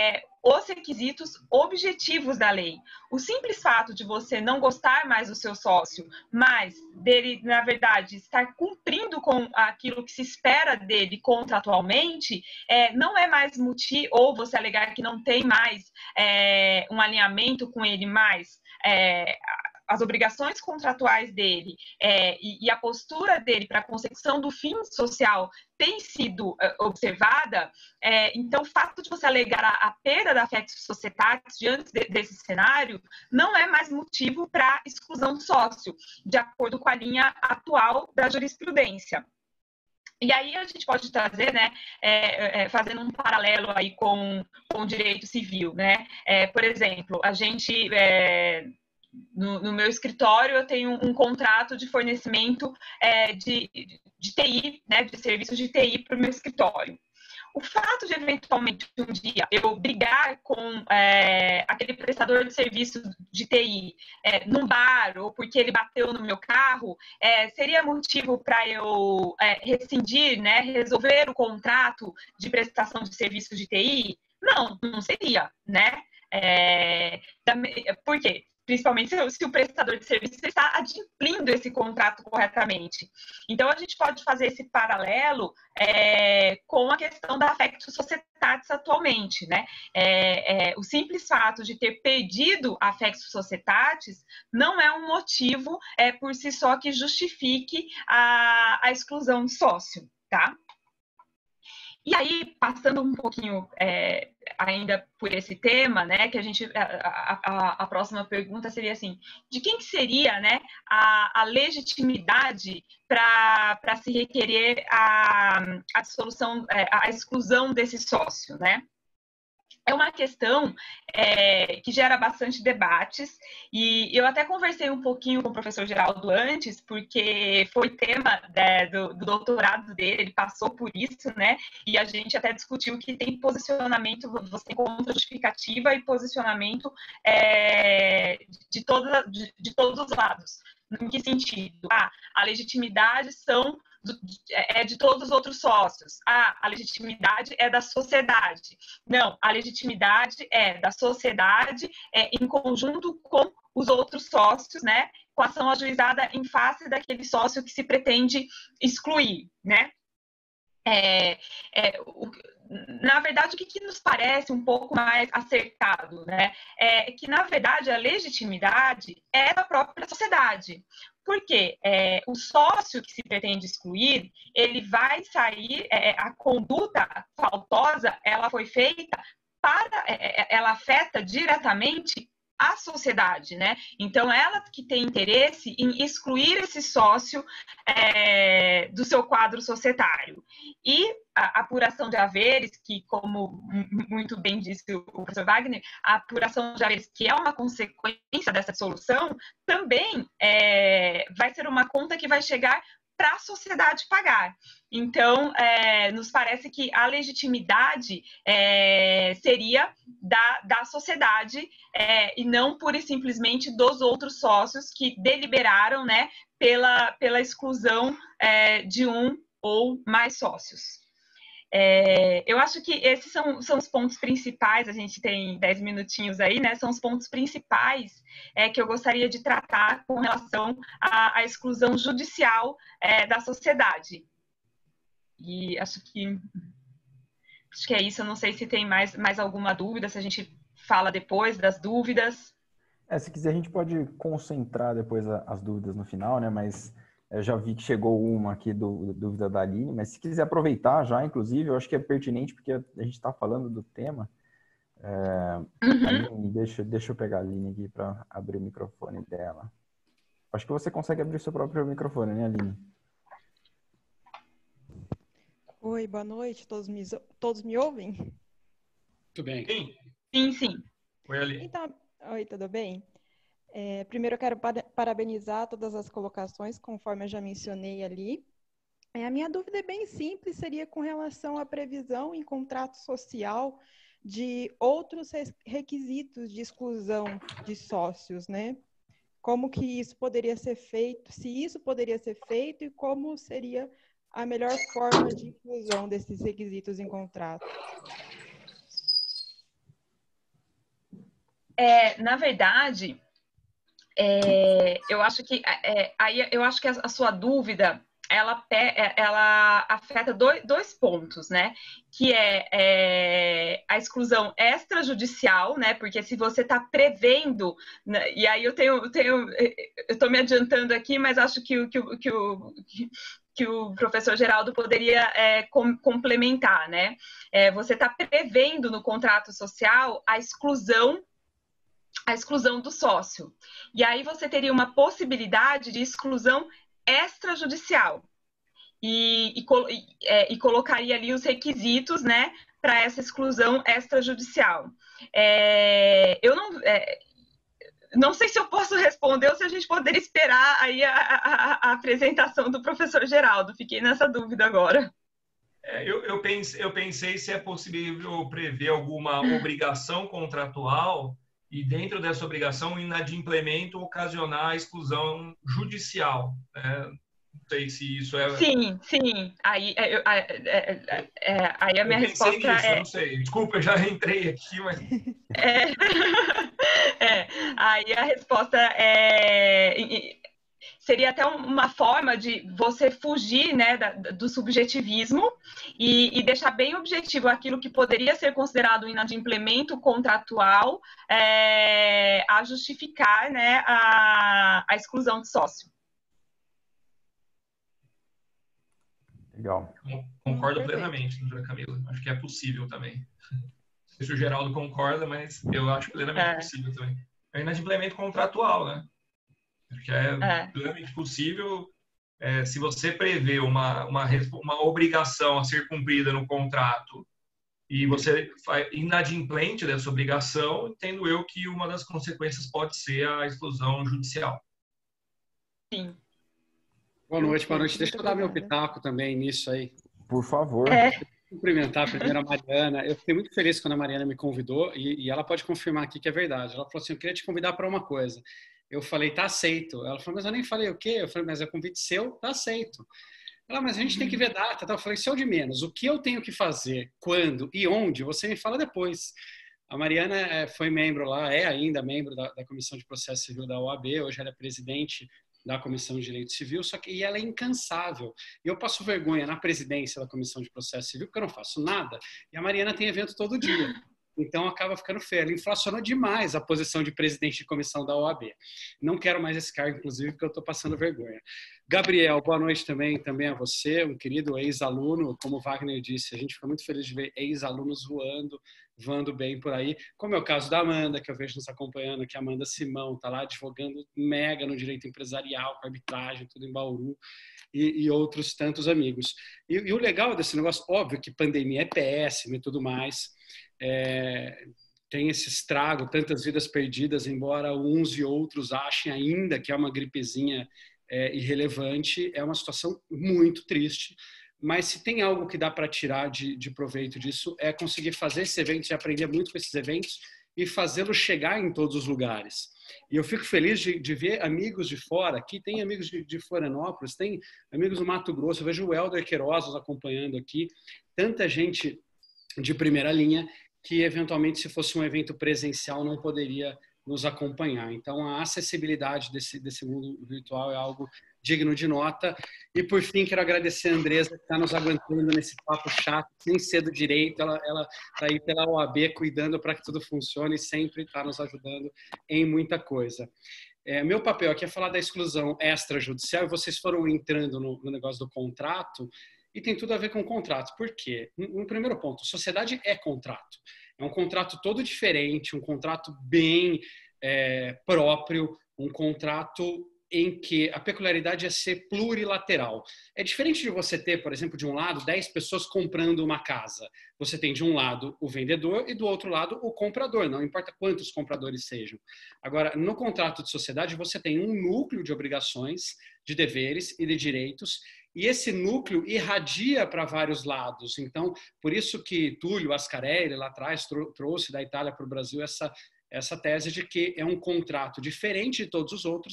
os requisitos objetivos da lei. O simples fato de você não gostar mais do seu sócio, mas dele, na verdade, estar cumprindo com aquilo que se espera dele contratualmente, é, não é mais motivo, ou você alegar que não tem mais é, um alinhamento com ele mais, é, as obrigações contratuais dele é, e, e a postura dele para a consecução do fim social tem sido é, observada, é, então o fato de você alegar a, a perda da affectio societatis diante de, desse cenário não é mais motivo para exclusão do sócio, de acordo com a linha atual da jurisprudência. E aí a gente pode trazer, né, é, é, fazendo um paralelo aí com, com o direito civil, né? É, por exemplo, a gente... É, No, no meu escritório, eu tenho um contrato de fornecimento é, de, de T I, né, de serviços de T I para o meu escritório. O fato de, eventualmente, um dia eu brigar com é, aquele prestador de serviço de T I é, num bar ou porque ele bateu no meu carro, é, seria motivo para eu é, rescindir, né, resolver o contrato de prestação de serviço de T I? Não, não seria, né? É, por quê? Principalmente se, se o prestador de serviço está adimplindo esse contrato corretamente. Então, a gente pode fazer esse paralelo é, com a questão da affectio societatis atualmente, né? É, é, o simples fato de ter perdido a affectio societatis não é um motivo é, por si só que justifique a, a exclusão de sócio, tá? E aí, passando um pouquinho é, ainda por esse tema, né, que a gente, a, a, a próxima pergunta seria assim, de quem que seria, né, a, a legitimidade para se requerer a, a dissolução, a exclusão desse sócio, né? É uma questão é, que gera bastante debates, e eu até conversei um pouquinho com o professor Geraldo antes, porque foi tema né, do, do doutorado dele, ele passou por isso, né? E a gente até discutiu que tem posicionamento, você encontra justificativa e posicionamento é, de, toda, de, de todos os lados. Em que sentido? Ah, a legitimidade são é de todos os outros sócios. Ah, a legitimidade é da sociedade. Não, a legitimidade é da sociedade é, em conjunto com os outros sócios, né? Com ação ajuizada em face daquele sócio que se pretende excluir, né? É, é, o, na verdade, o que, que nos parece um pouco mais acertado, né? É que, na verdade, a legitimidade é da própria sociedade. Porque é, o sócio que se pretende excluir, ele vai sair, é, a conduta faltosa, ela foi feita para, é, ela afeta diretamente a sociedade, né? Então, ela que tem interesse em excluir esse sócio é, do seu quadro societário. E a apuração de haveres, que, como muito bem disse o professor Wagner, a apuração de haveres, que é uma consequência dessa dissolução, também é, vai ser uma conta que vai chegar para a sociedade pagar. Então, é, nos parece que a legitimidade é, seria da, da sociedade é, e não pura e simplesmente dos outros sócios que deliberaram, né, pela, pela exclusão é, de um ou mais sócios. É, eu acho que esses são, são os pontos principais, a gente tem dez minutinhos aí, né? São os pontos principais é, que eu gostaria de tratar com relação à, à exclusão judicial é, da sociedade. E acho que, acho que é isso, eu não sei se tem mais, mais alguma dúvida, se a gente fala depois das dúvidas. É, se quiser a gente pode concentrar depois as dúvidas no final, né? Mas... eu já vi que chegou uma aqui do, do dúvida da Aline, mas se quiser aproveitar já, inclusive, eu acho que é pertinente porque a gente está falando do tema. É, uhum. Aline, deixa, deixa eu pegar a Aline aqui para abrir o microfone dela. Acho que você consegue abrir o seu próprio microfone, né, Aline? Oi, boa noite. Todos me, todos me ouvem? Tudo bem. Sim, sim. Oi, Aline. Então, oi, tudo bem? É, primeiro, eu quero parabenizar todas as colocações, conforme eu já mencionei ali. É, a minha dúvida é bem simples, seria com relação à previsão em contrato social de outros requisitos de exclusão de sócios, né? Como que isso poderia ser feito, se isso poderia ser feito e como seria a melhor forma de inclusão desses requisitos em contrato. é, na verdade, é, eu acho que é, aí eu acho que a, a sua dúvida ela, ela afeta dois, dois pontos, né? Que é, é a exclusão extrajudicial, né? Porque se você está prevendo, né? E aí eu tenho, eu tenho, eu estou me adiantando aqui, mas acho que o que o, que o que o professor Geraldo poderia é, com, complementar, né? É, você está prevendo no contrato social a exclusão a exclusão do sócio. E aí você teria uma possibilidade de exclusão extrajudicial. E, e, é, e colocaria ali os requisitos, né, para essa exclusão extrajudicial. É, eu não... É, não sei se eu posso responder ou se a gente poderia esperar aí a, a, a apresentação do professor Geraldo. Fiquei nessa dúvida agora. É, eu, eu, pense, eu pensei se é possível prever alguma obrigação contratual e, dentro dessa obrigação, inadimplemento ocasionar a exclusão judicial. Né? Não sei se isso é... Sim, sim. Aí, é, é, é, é, aí a minha eu pensei resposta nisso, é... não sei. Desculpa, eu já entrei aqui, mas... É, é, aí a resposta é... Seria até uma forma de você fugir, né, do subjetivismo e, e deixar bem objetivo aquilo que poderia ser considerado um inadimplemento contratual é, a justificar, né, a, a exclusão de sócio. Legal. Concordo plenamente, doutora Camila. Acho que é possível também. Não sei se o Geraldo concorda, mas eu acho plenamente é. possível também. É inadimplemento contratual, né? Acho que é, é. plenamente possível. É, se você prevê uma, uma, uma obrigação a ser cumprida no contrato e você faz inadimplente dessa obrigação, entendo eu que uma das consequências pode ser a exclusão judicial. Sim. Boa noite, boa noite. Deixa eu dar meu pitaco também nisso aí. Por favor. É. Cumprimentar primeiro a Mariana. Eu fiquei muito feliz quando a Mariana me convidou e, e ela pode confirmar aqui que é verdade. Ela falou assim, eu queria te convidar para uma coisa. Eu falei, tá aceito. Ela falou, mas eu nem falei o quê? Eu falei, mas é convite seu, tá aceito. Ela, mas a gente tem que ver data. Eu falei, isso é o de menos. O que eu tenho que fazer, quando e onde, você me fala depois. A Mariana foi membro lá, é ainda membro da, da Comissão de Processo Civil da O A B, hoje ela é presidente da Comissão de Direito Civil, só que e ela é incansável. E eu passo vergonha na presidência da Comissão de Processo Civil, porque eu não faço nada, e a Mariana tem evento todo dia. Então, acaba ficando feio. Ela inflacionou demais a posição de presidente de comissão da O A B. Não quero mais esse cargo, inclusive, porque eu estou passando vergonha. Gabriel, boa noite também, também a você, um querido ex-aluno. Como o Wagner disse, a gente fica muito feliz de ver ex-alunos voando, voando bem por aí. Como é o caso da Amanda, que eu vejo nos acompanhando aqui. A Amanda Simão está lá advogando mega no direito empresarial, com arbitragem, tudo em Bauru. E, e outros tantos amigos. E, e o legal desse negócio, óbvio que pandemia é péssima e tudo mais, é, tem esse estrago, tantas vidas perdidas, embora uns e outros achem ainda que é uma gripezinha é, irrelevante, é uma situação muito triste, mas se tem algo que dá para tirar de, de proveito disso, é conseguir fazer esses eventos e aprender muito com esses eventos e fazê-los chegar em todos os lugares. E eu fico feliz de, de ver amigos de fora, aqui tem amigos de, de Florianópolis, tem amigos do Mato Grosso, eu vejo o Helder Queiroz nos acompanhando aqui, tanta gente de primeira linha que, eventualmente, se fosse um evento presencial, não poderia nos acompanhar. Então, a acessibilidade desse, desse mundo virtual é algo digno de nota. E, por fim, quero agradecer a Andresa, que está nos aguentando nesse papo chato, sem ser do direito. Ela está aí pela O A B, cuidando para que tudo funcione e sempre está nos ajudando em muita coisa. É, meu papel aqui é falar da exclusão extrajudicial, e vocês foram entrando no, no negócio do contrato, e tem tudo a ver com o contrato. Por quê? No primeiro ponto, sociedade é contrato. É um contrato todo diferente, um contrato bem é, próprio, um contrato em que a peculiaridade é ser plurilateral. É diferente de você ter, por exemplo, de um lado, dez pessoas comprando uma casa. Você tem de um lado o vendedor e do outro lado o comprador, não importa quantos compradores sejam. Agora, no contrato de sociedade, você tem um núcleo de obrigações, de deveres e de direitos, e esse núcleo irradia para vários lados. Então, por isso que Túlio Ascarelli, lá atrás, trouxe da Itália para o Brasil essa, essa tese de que é um contrato diferente de todos os outros,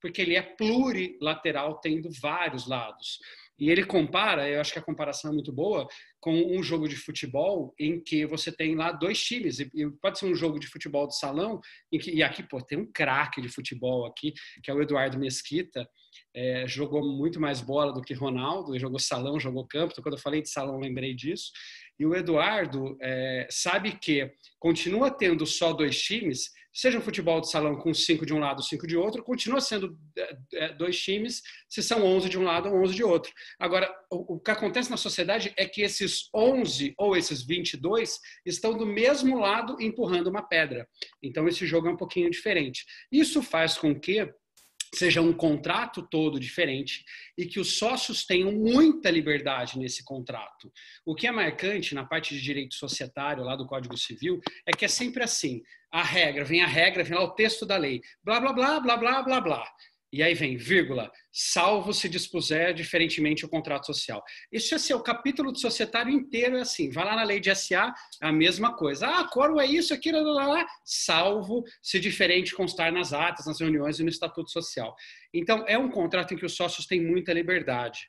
porque ele é plurilateral, tendo vários lados. E ele compara, eu acho que a comparação é muito boa, com um jogo de futebol em que você tem lá dois times. E pode ser um jogo de futebol de salão, em que, e aqui pô, tem um craque de futebol aqui, que é o Eduardo Mesquita, é, jogou muito mais bola do que Ronaldo, jogou salão, jogou campo. Então, quando eu falei de salão, lembrei disso. E o Eduardo é, sabe que continua tendo só dois times, seja um futebol de salão com cinco de um lado, cinco de outro, continua sendo dois times, se são onze de um lado ou onze de outro. Agora, o, o que acontece na sociedade é que esses onze ou esses vinte e dois estão do mesmo lado empurrando uma pedra. Então, esse jogo é um pouquinho diferente. Isso faz com que seja um contrato todo diferente e que os sócios tenham muita liberdade nesse contrato. O que é marcante na parte de direito societário lá do Código Civil é que é sempre assim, a regra, vem a regra, vem lá o texto da lei, blá, blá, blá, blá, blá, blá, blá. E aí vem, vírgula, salvo se dispuser diferentemente o contrato social. Isso é assim, o capítulo do societário inteiro é assim, vai lá na lei de S A, a mesma coisa. Ah, quórum é isso, aquilo, lá, lá, lá, salvo se diferente constar nas atas, nas reuniões e no estatuto social. Então, é um contrato em que os sócios têm muita liberdade.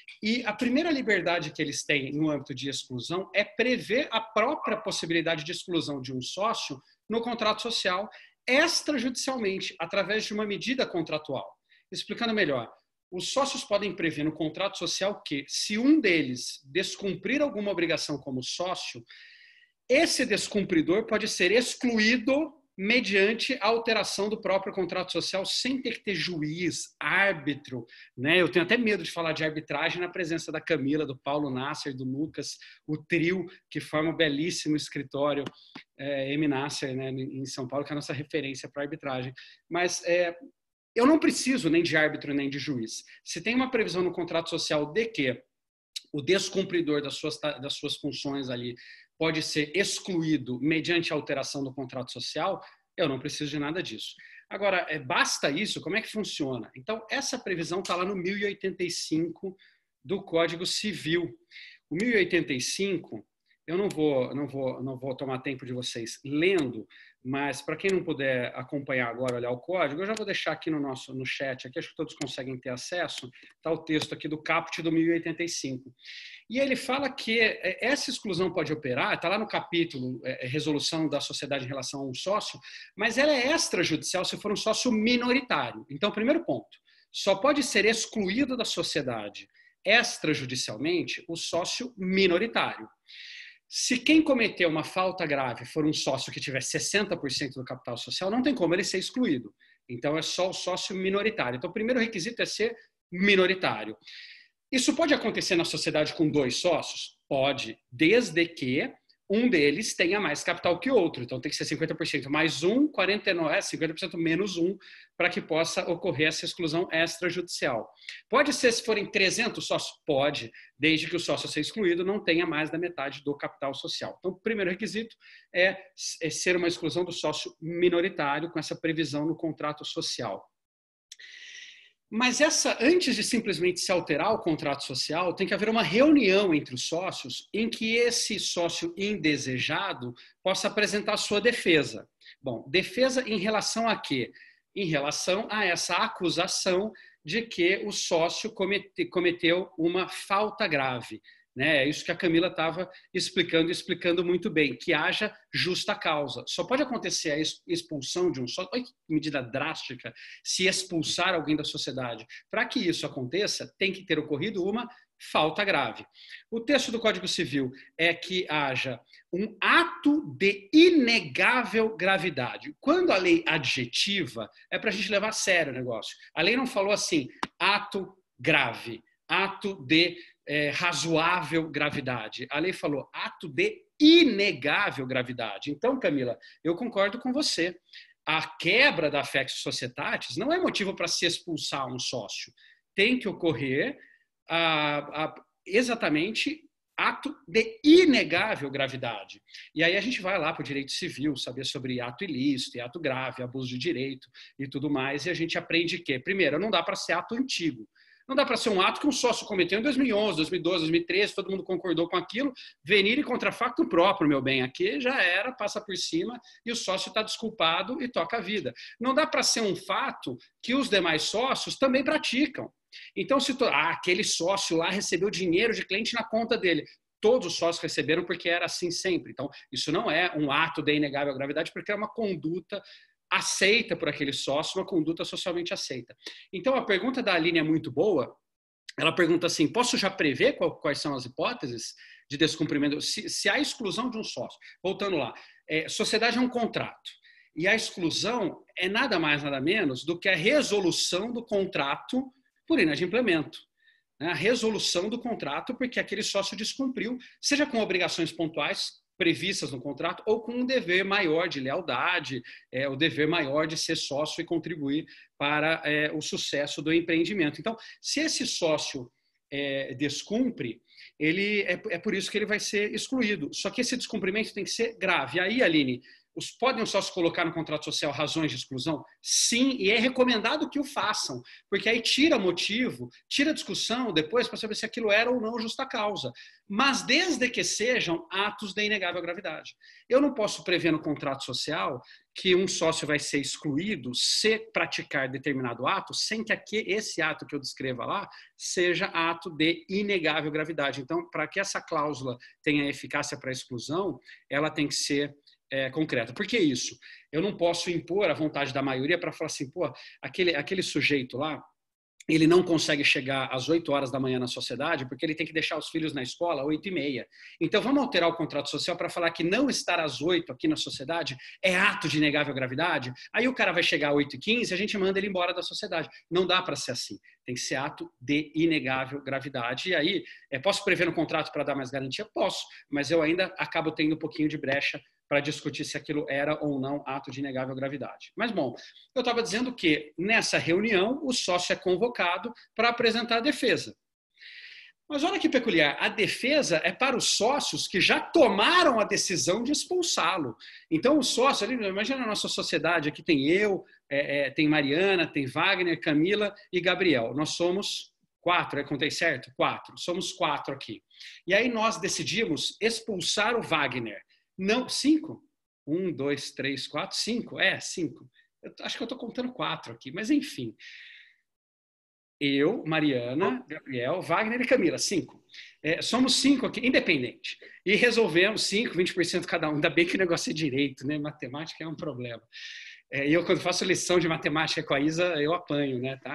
E a primeira liberdade que eles têm no âmbito de exclusão é prever a própria possibilidade de exclusão de um sócio no contrato social, extrajudicialmente, através de uma medida contratual. Explicando melhor, os sócios podem prever no contrato social que, se um deles descumprir alguma obrigação como sócio, esse descumpridor pode ser excluído mediante a alteração do próprio contrato social, sem ter que ter juiz, árbitro, né? Eu tenho até medo de falar de arbitragem na presença da Camila, do Paulo Nasser, do Lucas, o trio que forma o belíssimo escritório é, M. Nasser, né, em São Paulo, que é a nossa referência para arbitragem. Mas é, eu não preciso nem de árbitro nem de juiz. Se tem uma previsão no contrato social de que o descumpridor das suas, das suas funções ali pode ser excluído mediante a alteração do contrato social, eu não preciso de nada disso. Agora, basta isso? Como é que funciona? Então, essa previsão está lá no mil e oitenta e cinco do Código Civil. O mil e oitenta e cinco, eu não vou, não vou, não vou tomar tempo de vocês lendo, mas para quem não puder acompanhar agora, olhar o código, eu já vou deixar aqui no nosso no chat, aqui, acho que todos conseguem ter acesso, está o texto aqui do caput do mil e oitenta e cinco. E ele fala que essa exclusão pode operar, está lá no capítulo é, resolução da sociedade em relação a um sócio, mas ela é extrajudicial se for um sócio minoritário. Então, primeiro ponto, só pode ser excluído da sociedade extrajudicialmente o sócio minoritário. Se quem cometeu uma falta grave for um sócio que tiver sessenta por cento do capital social, não tem como ele ser excluído. Então, é só o sócio minoritário. Então, o primeiro requisito é ser minoritário. Isso pode acontecer na sociedade com dois sócios? Pode, desde que um deles tenha mais capital que o outro. Então, tem que ser cinquenta por cento mais um, quarenta e nove por cento, cinquenta por cento menos um, para que possa ocorrer essa exclusão extrajudicial. Pode ser se forem trezentos sócios? Pode, desde que o sócio a ser excluído não tenha mais da metade do capital social. Então, o primeiro requisito é, é ser uma exclusão do sócio minoritário com essa previsão no contrato social. Mas essa, antes de simplesmente se alterar o contrato social, tem que haver uma reunião entre os sócios em que esse sócio indesejado possa apresentar sua defesa. Bom, defesa em relação a quê? Em relação a essa acusação de que o sócio comete, cometeu uma falta grave. Né? É isso que a Camila estava explicando e explicando muito bem, que haja justa causa. Só pode acontecer a expulsão de um sócio, olha que medida drástica, se expulsar alguém da sociedade. Para que isso aconteça, tem que ter ocorrido uma falta grave. O texto do Código Civil é que haja um ato de inegável gravidade. Quando a lei adjetiva, é para a gente levar a sério o negócio. A lei não falou assim, ato grave, ato de É, razoável gravidade. A lei falou ato de inegável gravidade. Então, Camila, eu concordo com você. A quebra da affectio societatis não é motivo para se expulsar um sócio. Tem que ocorrer ah, ah, exatamente ato de inegável gravidade. E aí a gente vai lá para o direito civil, saber sobre ato ilícito, e ato grave, abuso de direito e tudo mais, e a gente aprende que, primeiro, não dá para ser ato antigo. Não dá para ser um ato que um sócio cometeu em dois mil e onze, dois mil e doze, dois mil e treze, todo mundo concordou com aquilo, venir e contra facto próprio, meu bem, aqui já era, passa por cima e o sócio está desculpado e toca a vida. Não dá para ser um fato que os demais sócios também praticam. Então, se to... ah, aquele sócio lá recebeu dinheiro de cliente na conta dele. Todos os sócios receberam porque era assim sempre. Então, isso não é um ato de inegável gravidade, porque é uma conduta aceita por aquele sócio, uma conduta socialmente aceita. Então, a pergunta da Aline é muito boa. Ela pergunta assim, posso já prever qual, quais são as hipóteses de descumprimento? Se, se há exclusão de um sócio, voltando lá, é, sociedade é um contrato, e a exclusão é nada mais, nada menos do que a resolução do contrato por inadimplemento. Né? A resolução do contrato porque aquele sócio descumpriu, seja com obrigações pontuais previstas no contrato ou com um dever maior de lealdade, é, o dever maior de ser sócio e contribuir para é, o sucesso do empreendimento. Então, se esse sócio é, descumpre, ele, é, é por isso que ele vai ser excluído. Só que esse descumprimento tem que ser grave. E aí, Aline, os, podem os sócios colocar no contrato social razões de exclusão? Sim, e é recomendado que o façam, porque aí tira motivo, tira discussão depois para saber se aquilo era ou não justa causa. Mas desde que sejam atos de inegável gravidade. Eu não posso prever no contrato social que um sócio vai ser excluído se praticar determinado ato, sem que aqui, esse ato que eu descreva lá seja ato de inegável gravidade. Então, para que essa cláusula tenha eficácia para a exclusão, ela tem que ser É, concreta. Por que isso? Eu não posso impor a vontade da maioria para falar assim, pô, aquele, aquele sujeito lá, ele não consegue chegar às oito horas da manhã na sociedade porque ele tem que deixar os filhos na escola às oito e meia. Então vamos alterar o contrato social para falar que não estar às oito aqui na sociedade é ato de inegável gravidade. Aí o cara vai chegar às oito e quinze e a gente manda ele embora da sociedade. Não dá para ser assim. Tem que ser ato de inegável gravidade. E aí, é, posso prever no contrato para dar mais garantia? Posso, mas eu ainda acabo tendo um pouquinho de brecha para discutir se aquilo era ou não ato de inegável gravidade. Mas, bom, eu estava dizendo que nessa reunião o sócio é convocado para apresentar a defesa. Mas olha que peculiar, a defesa é para os sócios que já tomaram a decisão de expulsá-lo. Então, o sócio, ali, imagina a nossa sociedade, aqui tem eu, é, é, tem Mariana, tem Wagner, Camila e Gabriel. Nós somos quatro, eu contei certo? Quatro. Somos quatro aqui. E aí nós decidimos expulsar o Wagner. Não, cinco? Um, dois, três, quatro, cinco. É, cinco. Eu acho que eu estou contando quatro aqui, mas enfim. Eu, Mariana, Gabriel, Wagner e Camila, cinco. É, somos cinco aqui, independente. E resolvemos cinco, vinte por cento cada um. Ainda bem que o negócio é direito, né? Matemática é um problema. É, e eu, quando faço lição de matemática com a Isa, eu apanho, né? Tá?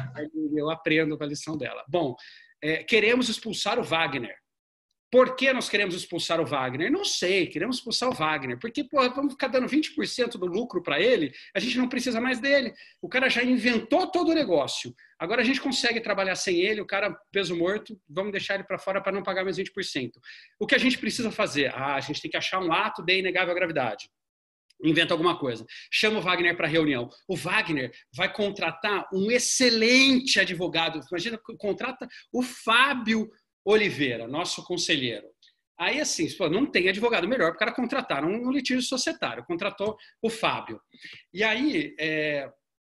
Eu aprendo com a lição dela. Bom, é, queremos expulsar o Wagner. Por que nós queremos expulsar o Wagner? Não sei, queremos expulsar o Wagner. Porque, pô, vamos ficar dando vinte por cento do lucro para ele, a gente não precisa mais dele. O cara já inventou todo o negócio. Agora a gente consegue trabalhar sem ele, o cara peso morto, vamos deixar ele para fora para não pagar mais vinte por cento. O que a gente precisa fazer? Ah, a gente tem que achar um ato de inegável gravidade. Inventa alguma coisa. Chama o Wagner para reunião. O Wagner vai contratar um excelente advogado. Imagina, contrata o Fábio Oliveira, nosso conselheiro. Aí, assim, pô, não tem advogado melhor para o cara contratar um, um litígio societário. Contratou o Fábio. E aí, é,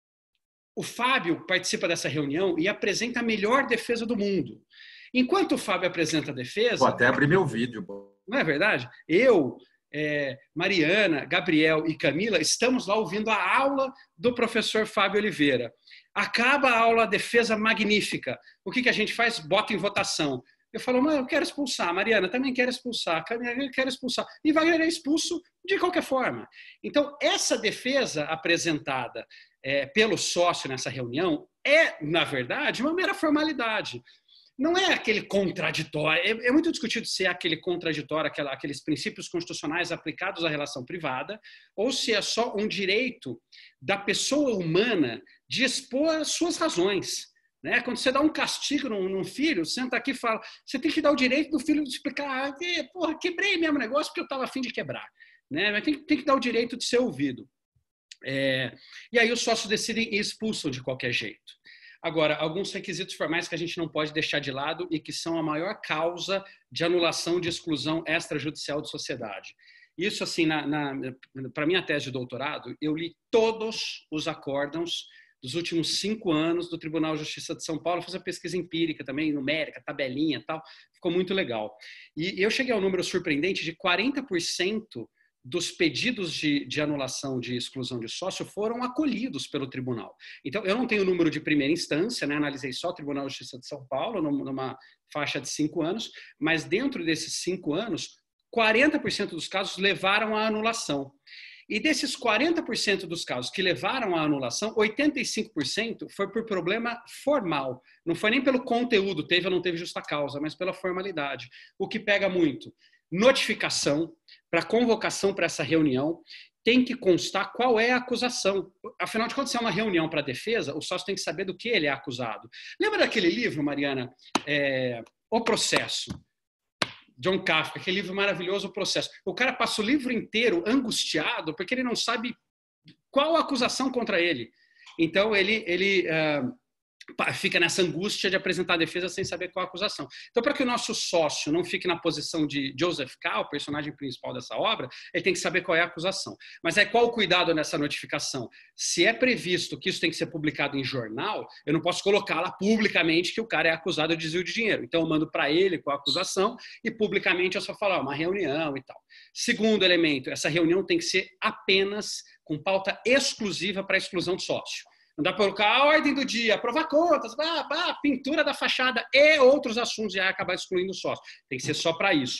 o Fábio participa dessa reunião e apresenta a melhor defesa do mundo. Enquanto o Fábio apresenta a defesa... Vou até abrir meu vídeo. Pô. Não é verdade? Eu, é, Mariana, Gabriel e Camila estamos lá ouvindo a aula do professor Fábio Oliveira. Acaba a aula, a defesa magnífica. O que, que a gente faz? Bota em votação. Eu falo, mas eu quero expulsar. Mariana também quer expulsar. Camila quer expulsar. E Wagner é expulso de qualquer forma. Então, essa defesa apresentada é, pelo sócio nessa reunião é, na verdade, uma mera formalidade. Não é aquele contraditório. É, é muito discutido se é aquele contraditório, aquela, aqueles princípios constitucionais aplicados à relação privada, ou se é só um direito da pessoa humana de expor as suas razões. Né? Quando você dá um castigo num, num filho, senta aqui e fala, você tem que dar o direito do filho de explicar, ah, porra, quebrei mesmo negócio porque eu estava a fim de quebrar. Né? Mas tem, tem que dar o direito de ser ouvido. É, e aí os sócios decidem e expulsam de qualquer jeito. Agora, alguns requisitos formais que a gente não pode deixar de lado e que são a maior causa de anulação de exclusão extrajudicial de sociedade. Isso, assim, na, na, para minha tese de doutorado, eu li todos os acórdãos dos últimos cinco anos do Tribunal de Justiça de São Paulo. Fiz a pesquisa empírica também, numérica, tabelinha e tal. Ficou muito legal. E eu cheguei ao número surpreendente de quarenta por cento dos pedidos de, de anulação de exclusão de sócio foram acolhidos pelo tribunal. Então, eu não tenho o número de primeira instância, né? Analisei só o Tribunal de Justiça de São Paulo, numa faixa de cinco anos, mas dentro desses cinco anos, quarenta por cento dos casos levaram à anulação. E desses quarenta por cento dos casos que levaram à anulação, oitenta e cinco por cento foi por problema formal. Não foi nem pelo conteúdo, teve ou não teve justa causa, mas pela formalidade. O que pega muito. Notificação para convocação para essa reunião, tem que constar qual é a acusação. Afinal de contas, se é uma reunião para a defesa, o sócio tem que saber do que ele é acusado. Lembra daquele livro, Mariana, é, O Processo? John Kafka, aquele livro maravilhoso, O Processo. O cara passa o livro inteiro angustiado porque ele não sabe qual a acusação contra ele. Então, ele... ele uh, fica nessa angústia de apresentar a defesa sem saber qual a acusação. Então, para que o nosso sócio não fique na posição de Joseph K., o personagem principal dessa obra, ele tem que saber qual é a acusação. Mas aí, qual o cuidado nessa notificação? Se é previsto que isso tem que ser publicado em jornal, eu não posso colocar lá publicamente que o cara é acusado de desvio de dinheiro. Então, eu mando para ele com a acusação e publicamente eu só falo, ó, uma reunião e tal. Segundo elemento, essa reunião tem que ser apenas com pauta exclusiva para a exclusão de sócio. Não dá para colocar a ordem do dia, aprovar contas, bah, bah, pintura da fachada e outros assuntos e aí acabar excluindo o sócio. Tem que ser só para isso.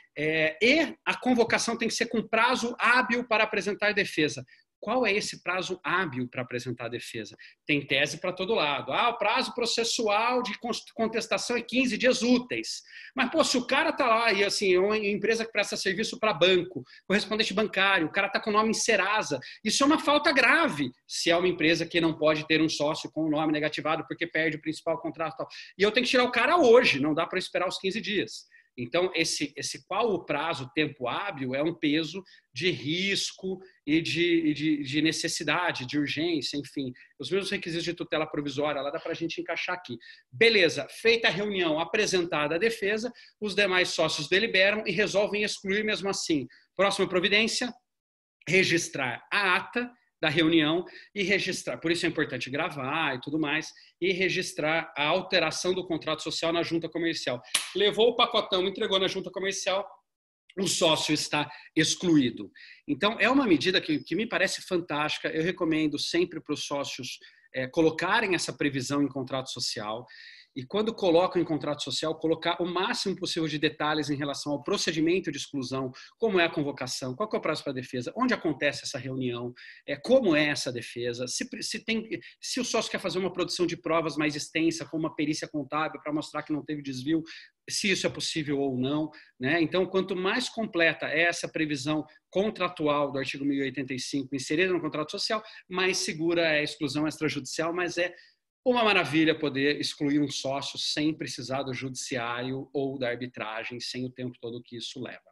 É, e a convocação tem que ser com prazo hábil para apresentar defesa. Qual é esse prazo hábil para apresentar a defesa? Tem tese para todo lado. Ah, o prazo processual de contestação é quinze dias úteis. Mas, pô, se o cara está lá, e assim, é uma empresa que presta serviço para banco, correspondente bancário, o cara está com o nome em Serasa, isso é uma falta grave se é uma empresa que não pode ter um sócio com o nome negativado porque perde o principal contrato. E eu tenho que tirar o cara hoje, não dá para esperar os quinze dias. Então, esse, esse qual o prazo, tempo hábil, é um peso de risco e de, de, de necessidade, de urgência, enfim. Os mesmos requisitos de tutela provisória, lá dá para a gente encaixar aqui. Beleza, feita a reunião, apresentada a defesa, os demais sócios deliberam e resolvem excluir mesmo assim. Próxima providência, registrar a ata da reunião e registrar, por isso é importante gravar e tudo mais, e registrar a alteração do contrato social na junta comercial. Levou o pacotão, entregou na junta comercial, o sócio está excluído. Então, é uma medida que, que me parece fantástica, eu recomendo sempre para os sócios é, colocarem essa previsão em contrato social. E quando colocam em contrato social, colocar o máximo possível de detalhes em relação ao procedimento de exclusão, como é a convocação, qual que é o prazo para a defesa, onde acontece essa reunião, é, como é essa defesa, se, se, tem, se o sócio quer fazer uma produção de provas mais extensa, como uma perícia contábil, para mostrar que não teve desvio, se isso é possível ou não, né? Então, quanto mais completa é essa previsão contratual do artigo mil e oitenta e cinco inserida no contrato social, mais segura é a exclusão extrajudicial, mas é uma maravilha poder excluir um sócio sem precisar do judiciário ou da arbitragem, sem o tempo todo que isso leva.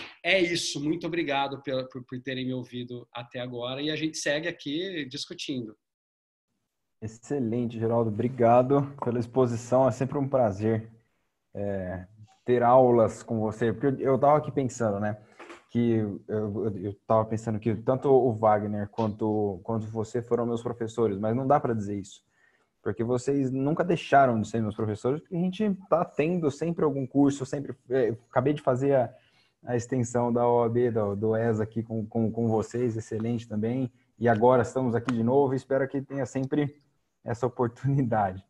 É isso. Muito obrigado por, por, por terem me ouvido até agora e a gente segue aqui discutindo. Excelente, Geraldo. Obrigado pela exposição. É sempre um prazer é, ter aulas com você, porque eu estava aqui pensando, né, que eu estava pensando que tanto o Wagner quanto, quanto você foram meus professores, mas não dá para dizer isso. Porque vocês nunca deixaram de ser meus professores, porque a gente está tendo sempre algum curso, sempre... Eu acabei de fazer a, a extensão da O A B, do, do E S A aqui com, com, com vocês, excelente também. E agora estamos aqui de novo e espero que tenha sempre essa oportunidade.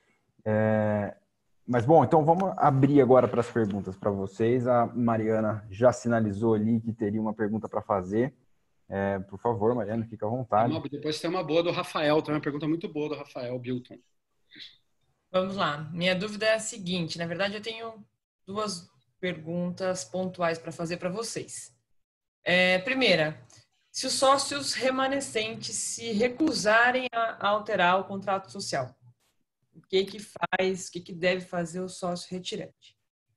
É, mas, bom, então vamos abrir agora para as perguntas para vocês. A Mariana já sinalizou ali que teria uma pergunta para fazer. É, por favor, Mariana, fica à vontade. Uma, depois tem uma boa do Rafael, tem uma pergunta muito boa do Rafael Bilton. Vamos lá. Minha dúvida é a seguinte, na verdade eu tenho duas perguntas pontuais para fazer para vocês. É, primeira, se os sócios remanescentes se recusarem a alterar o contrato social, o que que faz, o que que deve fazer o sócio retirante?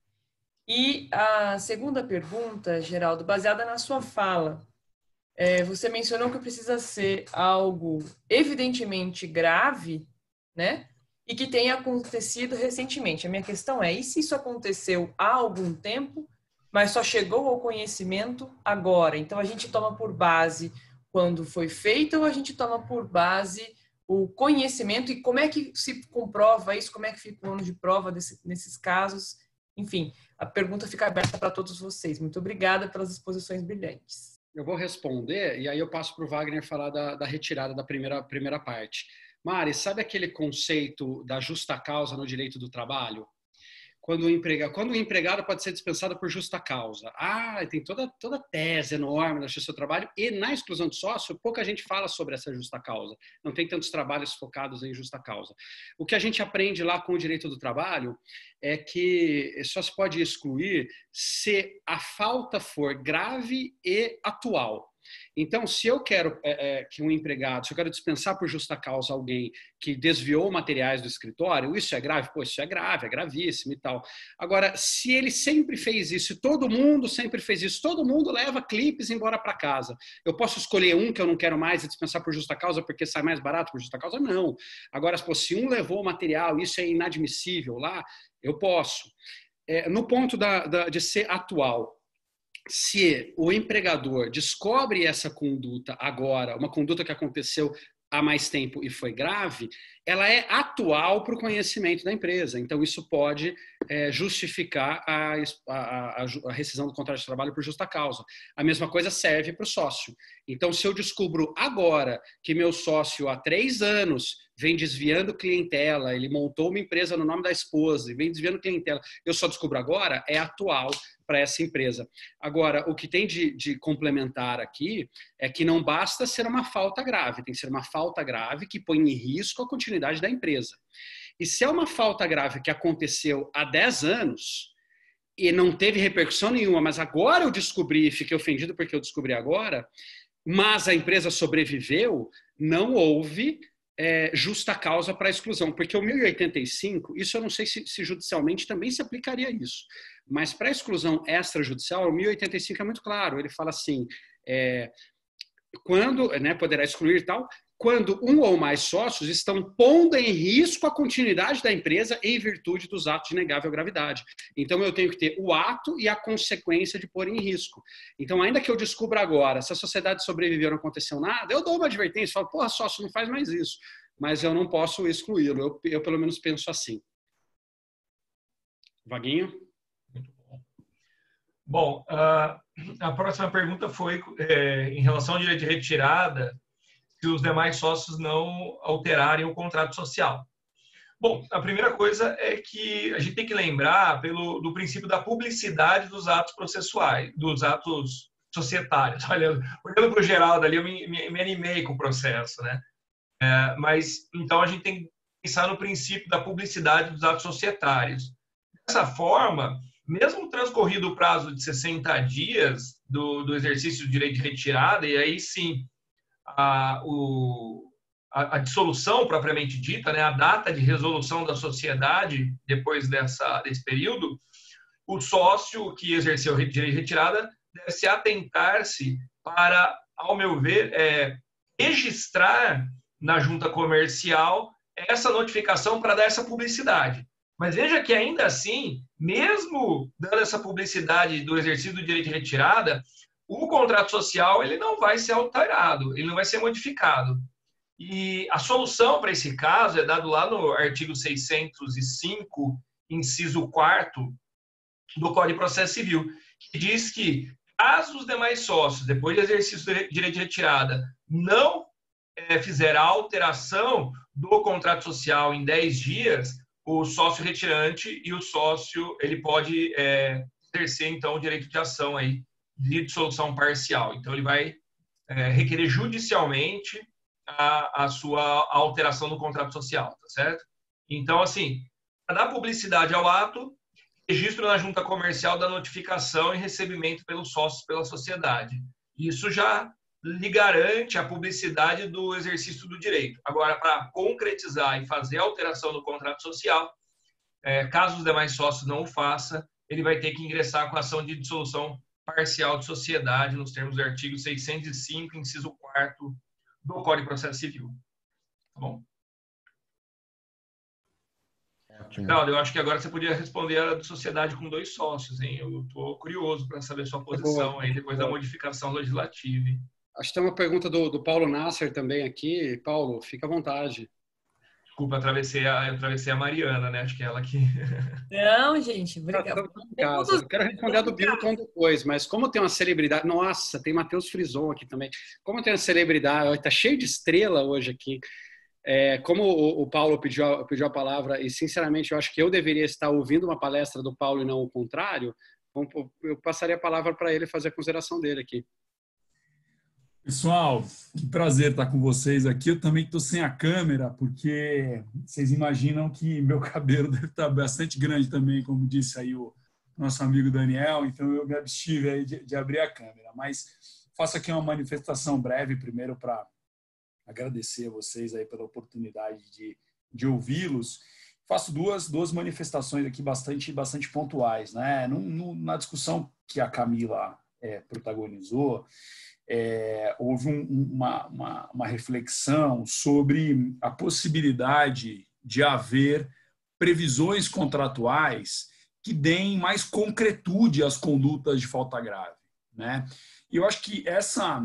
E a segunda pergunta, Geraldo, baseada na sua fala, É, você mencionou que precisa ser algo evidentemente grave, né? E que tenha acontecido recentemente. A minha questão é, e se isso aconteceu há algum tempo, mas só chegou ao conhecimento agora? Então, a gente toma por base quando foi feito ou a gente toma por base o conhecimento e como é que se comprova isso, como é que fica o ano de prova desse, nesses casos. Enfim, a pergunta fica aberta para todos vocês. Muito obrigada pelas exposições brilhantes. Eu vou responder e aí eu passo para o Wagner falar da, da retirada da primeira, primeira parte. Mari, sabe aquele conceito da justa causa no direito do trabalho? Quando o empregado, quando o empregado pode ser dispensado por justa causa. Ah, tem toda toda tese enorme na justiça do trabalho e na exclusão de sócio, pouca gente fala sobre essa justa causa. Não tem tantos trabalhos focados em justa causa. O que a gente aprende lá com o direito do trabalho é que só se pode excluir se a falta for grave e atual. Então, se eu quero é, é, que um empregado, se eu quero dispensar por justa causa alguém que desviou materiais do escritório, isso é grave? Pô, isso é grave, é gravíssimo e tal. Agora, se ele sempre fez isso, todo mundo sempre fez isso, todo mundo leva clipes embora para casa, eu posso escolher um que eu não quero mais e dispensar por justa causa porque sai mais barato por justa causa? Não. Agora, pô, se um levou o material, isso é inadmissível lá, eu posso. É, no ponto da, da, de ser atual, se o empregador descobre essa conduta agora, uma conduta que aconteceu há mais tempo e foi grave, ela é atual para o conhecimento da empresa. Então, isso pode é, justificar a, a, a rescisão do contrato de trabalho por justa causa. A mesma coisa serve para o sócio. Então, se eu descubro agora que meu sócio há três anos vem desviando clientela, ele montou uma empresa no nome da esposa e vem desviando clientela, eu só descubro agora, é atual para essa empresa. Agora, o que tem de, de complementar aqui é que não basta ser uma falta grave, tem que ser uma falta grave que põe em risco a continuidade da empresa. E se é uma falta grave que aconteceu há dez anos e não teve repercussão nenhuma, mas agora eu descobri e fiquei ofendido porque eu descobri agora, mas a empresa sobreviveu, não houve É, justa causa para a exclusão, porque o mil e oitenta e cinco, isso eu não sei se, se judicialmente também se aplicaria isso, mas para a exclusão extrajudicial, o mil e oitenta e cinco é muito claro, ele fala assim, é, quando, né, poderá excluir e tal, quando um ou mais sócios estão pondo em risco a continuidade da empresa em virtude dos atos de negável gravidade. Então, eu tenho que ter o ato e a consequência de pôr em risco. Então, ainda que eu descubra agora, se a sociedade sobreviveu e não aconteceu nada, eu dou uma advertência, falo, porra, sócio, não faz mais isso. Mas eu não posso excluí-lo, eu, eu pelo menos penso assim. Vaguinho? Muito bom. Bom, a, a próxima pergunta foi é, em relação ao direito de retirada, se os demais sócios não alterarem o contrato social. Bom, a primeira coisa é que a gente tem que lembrar pelo, do princípio da publicidade dos atos processuais, dos atos societários. Olhando, olhando para o Geraldo ali, eu me, me, me animei com o processo, né? É, mas, então, a gente tem que pensar no princípio da publicidade dos atos societários. Dessa forma, mesmo transcorrido o prazo de sessenta dias do, do exercício do direito de retirada, e aí sim, A, o, a, a dissolução propriamente dita, né, a data de resolução da sociedade depois dessa, desse período, o sócio que exerceu o direito de retirada deve se atentar-se para, ao meu ver, é, registrar na junta comercial essa notificação para dar essa publicidade. Mas veja que ainda assim, mesmo dando essa publicidade do exercício do direito de retirada, o contrato social ele não vai ser alterado, ele não vai ser modificado. E a solução para esse caso é dado lá no artigo seiscentos e cinco, inciso quarto do Código de Processo Civil, que diz que, caso os demais sócios, depois do exercício do direito de retirada, não é, fizer a alteração do contrato social em dez dias, o sócio retirante e o sócio ele pode é, exercer, então, o direito de ação aí, de dissolução parcial. Então, ele vai é, requerer judicialmente a, a sua alteração do contrato social, tá certo? Então, assim, para dar publicidade ao ato, registro na junta comercial da notificação e recebimento pelos sócios pela sociedade. Isso já lhe garante a publicidade do exercício do direito. Agora, para concretizar e fazer a alteração do contrato social, é, caso os demais sócios não o façam, ele vai ter que ingressar com a ação de dissolução parcial de sociedade, nos termos do artigo seiscentos e cinco, inciso quarto do Código de Processo Civil. Tá bom? Claudio, eu acho que agora você podia responder a de sociedade com dois sócios, hein? Eu estou curioso para saber sua posição aí depois da modificação legislativa. Acho que tem uma pergunta do, do Paulo Nasser também aqui. Paulo, fica à vontade. Desculpa, atravessei a, eu atravessei a Mariana, né? Acho que é ela que... Não, gente, obrigado. Eu quero responder a do Bilton depois, mas como tem uma celebridade... Nossa, tem Matheus Frison aqui também. Como tem uma celebridade... Está cheio de estrela hoje aqui. É, como o, o Paulo pediu, pediu a palavra, e sinceramente eu acho que eu deveria estar ouvindo uma palestra do Paulo e não o contrário, eu passaria a palavra para ele fazer a consideração dele aqui. Pessoal, que prazer estar com vocês aqui. Eu também estou sem a câmera, porque vocês imaginam que meu cabelo deve estar bastante grande também, como disse aí o nosso amigo Daniel, então eu me abstive aí de, de abrir a câmera. Mas faço aqui uma manifestação breve, primeiro para agradecer a vocês aí pela oportunidade de, de ouvi-los. Faço duas, duas manifestações aqui bastante, bastante pontuais, né? No, no, na discussão que a Camila é, protagonizou, É, houve um, uma, uma, uma reflexão sobre a possibilidade de haver previsões contratuais que deem mais concretude às condutas de falta grave, né? E eu acho que essa,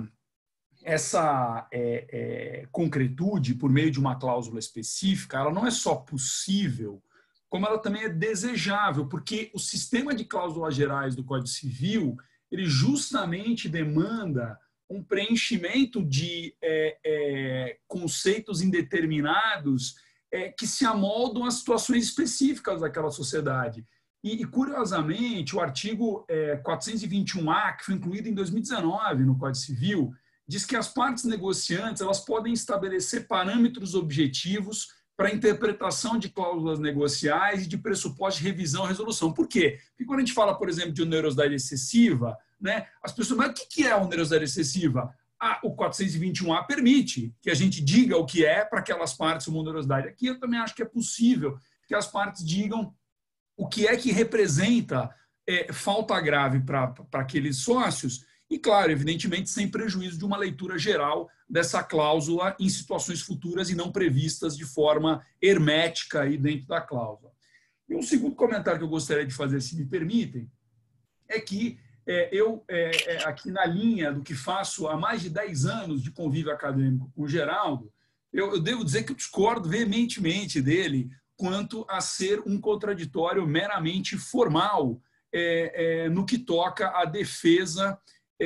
essa é, é, concretude, por meio de uma cláusula específica, ela não é só possível, como ela também é desejável, porque o sistema de cláusulas gerais do Código Civil, ele justamente demanda um preenchimento de é, é, conceitos indeterminados é, que se amoldam às situações específicas daquela sociedade. E, e curiosamente, o artigo é, quatrocentos e vinte e um A, que foi incluído em dois mil e dezenove no Código Civil, diz que as partes negociantes elas podem estabelecer parâmetros objetivos para a interpretação de cláusulas negociais e de pressupostos de revisão e resolução. Por quê? Porque quando a gente fala, por exemplo, de onerosidade excessiva, né, as pessoas, mas o que é onerosidade excessiva? Ah, o quatrocentos e vinte e um A permite que a gente diga o que é para aquelas partes uma onerosidade. Aqui eu também acho que é possível que as partes digam o que é que representa é, falta grave para aqueles sócios e, claro, evidentemente, sem prejuízo de uma leitura geral dessa cláusula em situações futuras e não previstas de forma hermética aí dentro da cláusula. E um segundo comentário que eu gostaria de fazer, se me permitem, é que é, eu, é, aqui na linha do que faço há mais de dez anos de convívio acadêmico com o Geraldo, eu, eu devo dizer que eu discordo veementemente dele quanto a ser um contraditório meramente formal é, é, no que toca à defesa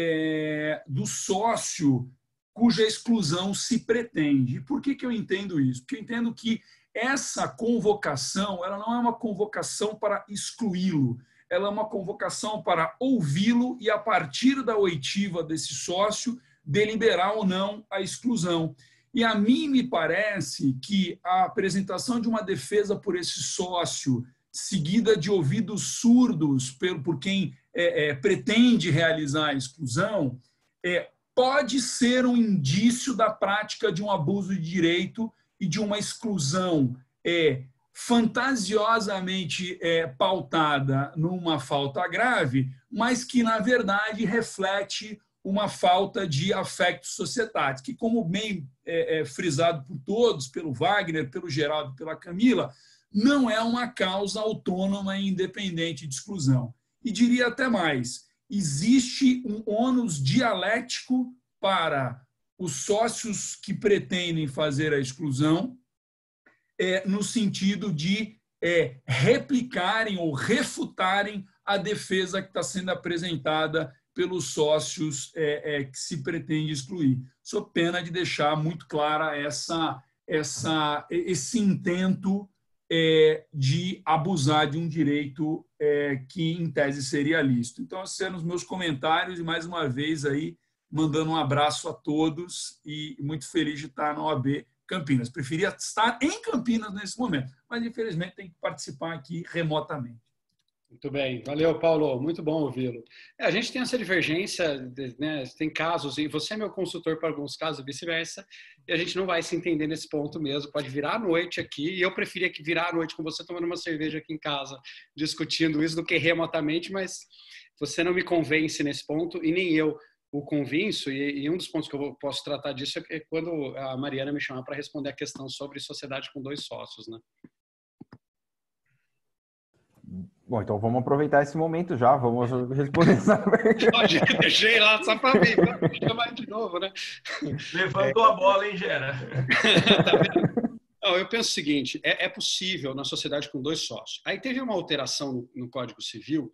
é, do sócio cuja exclusão se pretende. Por que que eu entendo isso? Porque eu entendo que essa convocação ela não é uma convocação para excluí-lo, ela é uma convocação para ouvi-lo e, a partir da oitiva desse sócio, deliberar ou não a exclusão. E a mim me parece que a apresentação de uma defesa por esse sócio, seguida de ouvidos surdos por, por quem é, é, pretende realizar a exclusão, é, pode ser um indício da prática de um abuso de direito e de uma exclusão é, fantasiosamente é, pautada numa falta grave, mas que, na verdade, reflete uma falta de affecto societatis, que, como bem é, é, frisado por todos, pelo Wagner, pelo Geraldo, pela Camila, não é uma causa autônoma e independente de exclusão. E diria até mais, existe um ônus dialético para os sócios que pretendem fazer a exclusão, é, no sentido de é, replicarem ou refutarem a defesa que está sendo apresentada pelos sócios é, é, que se pretende excluir. Sob pena de deixar muito clara essa, essa, esse intento é, de abusar de um direito é, que, em tese, seria lícito. Então, esses são os meus comentários e, mais uma vez, aí, mandando um abraço a todos e muito feliz de estar na O A B Campinas. Preferia estar em Campinas nesse momento, mas, infelizmente, tem que participar aqui remotamente. Muito bem, valeu, Paulo, muito bom ouvi-lo. É, a gente tem essa divergência, né, tem casos, e você é meu consultor para alguns casos e vice-versa, e a gente não vai se entender nesse ponto mesmo, pode virar à noite aqui, e eu preferia que virar à noite com você tomando uma cerveja aqui em casa, discutindo isso, do que remotamente, mas você não me convence nesse ponto, e nem eu o convenço, e, e um dos pontos que eu posso tratar disso é quando a Mariana me chamar para responder a questão sobre sociedade com dois sócios, né? Bom, então vamos aproveitar esse momento já, vamos responder essa pergunta. Deixei lá só para mim, para chamar de novo, né? Levantou é. a bola, hein, Gera? Tá vendo? Não, eu penso o seguinte, é, é possível na sociedade com dois sócios. Aí teve uma alteração no, no Código Civil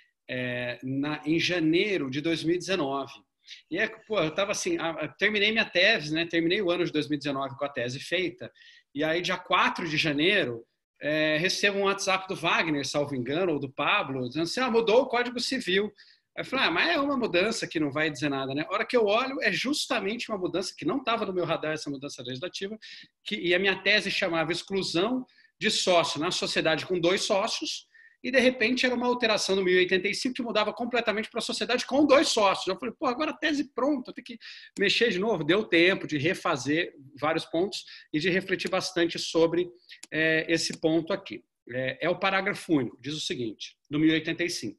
é, na, em janeiro de dois mil e dezenove. E é, pô, eu tava assim, a, a, terminei minha tese, né? Terminei o ano de dois mil e dezenove com a tese feita, e aí dia quatro de janeiro é, recebo um WhatsApp do Wagner, salvo engano, ou do Pablo, dizendo assim, ah, mudou o Código Civil. Aí eu falei, ah, mas é uma mudança que não vai dizer nada, né? A hora que eu olho, é justamente uma mudança que não estava no meu radar, essa mudança legislativa, que, e a minha tese chamava exclusão de sócio na sociedade com dois sócios, e de repente era uma alteração do mil e oitenta e cinco que mudava completamente para a sociedade com dois sócios. Eu falei, pô, agora a tese pronta, tem que mexer de novo. Deu tempo de refazer vários pontos e de refletir bastante sobre é, esse ponto aqui. É, é o parágrafo único, diz o seguinte, do mil e oitenta e cinco.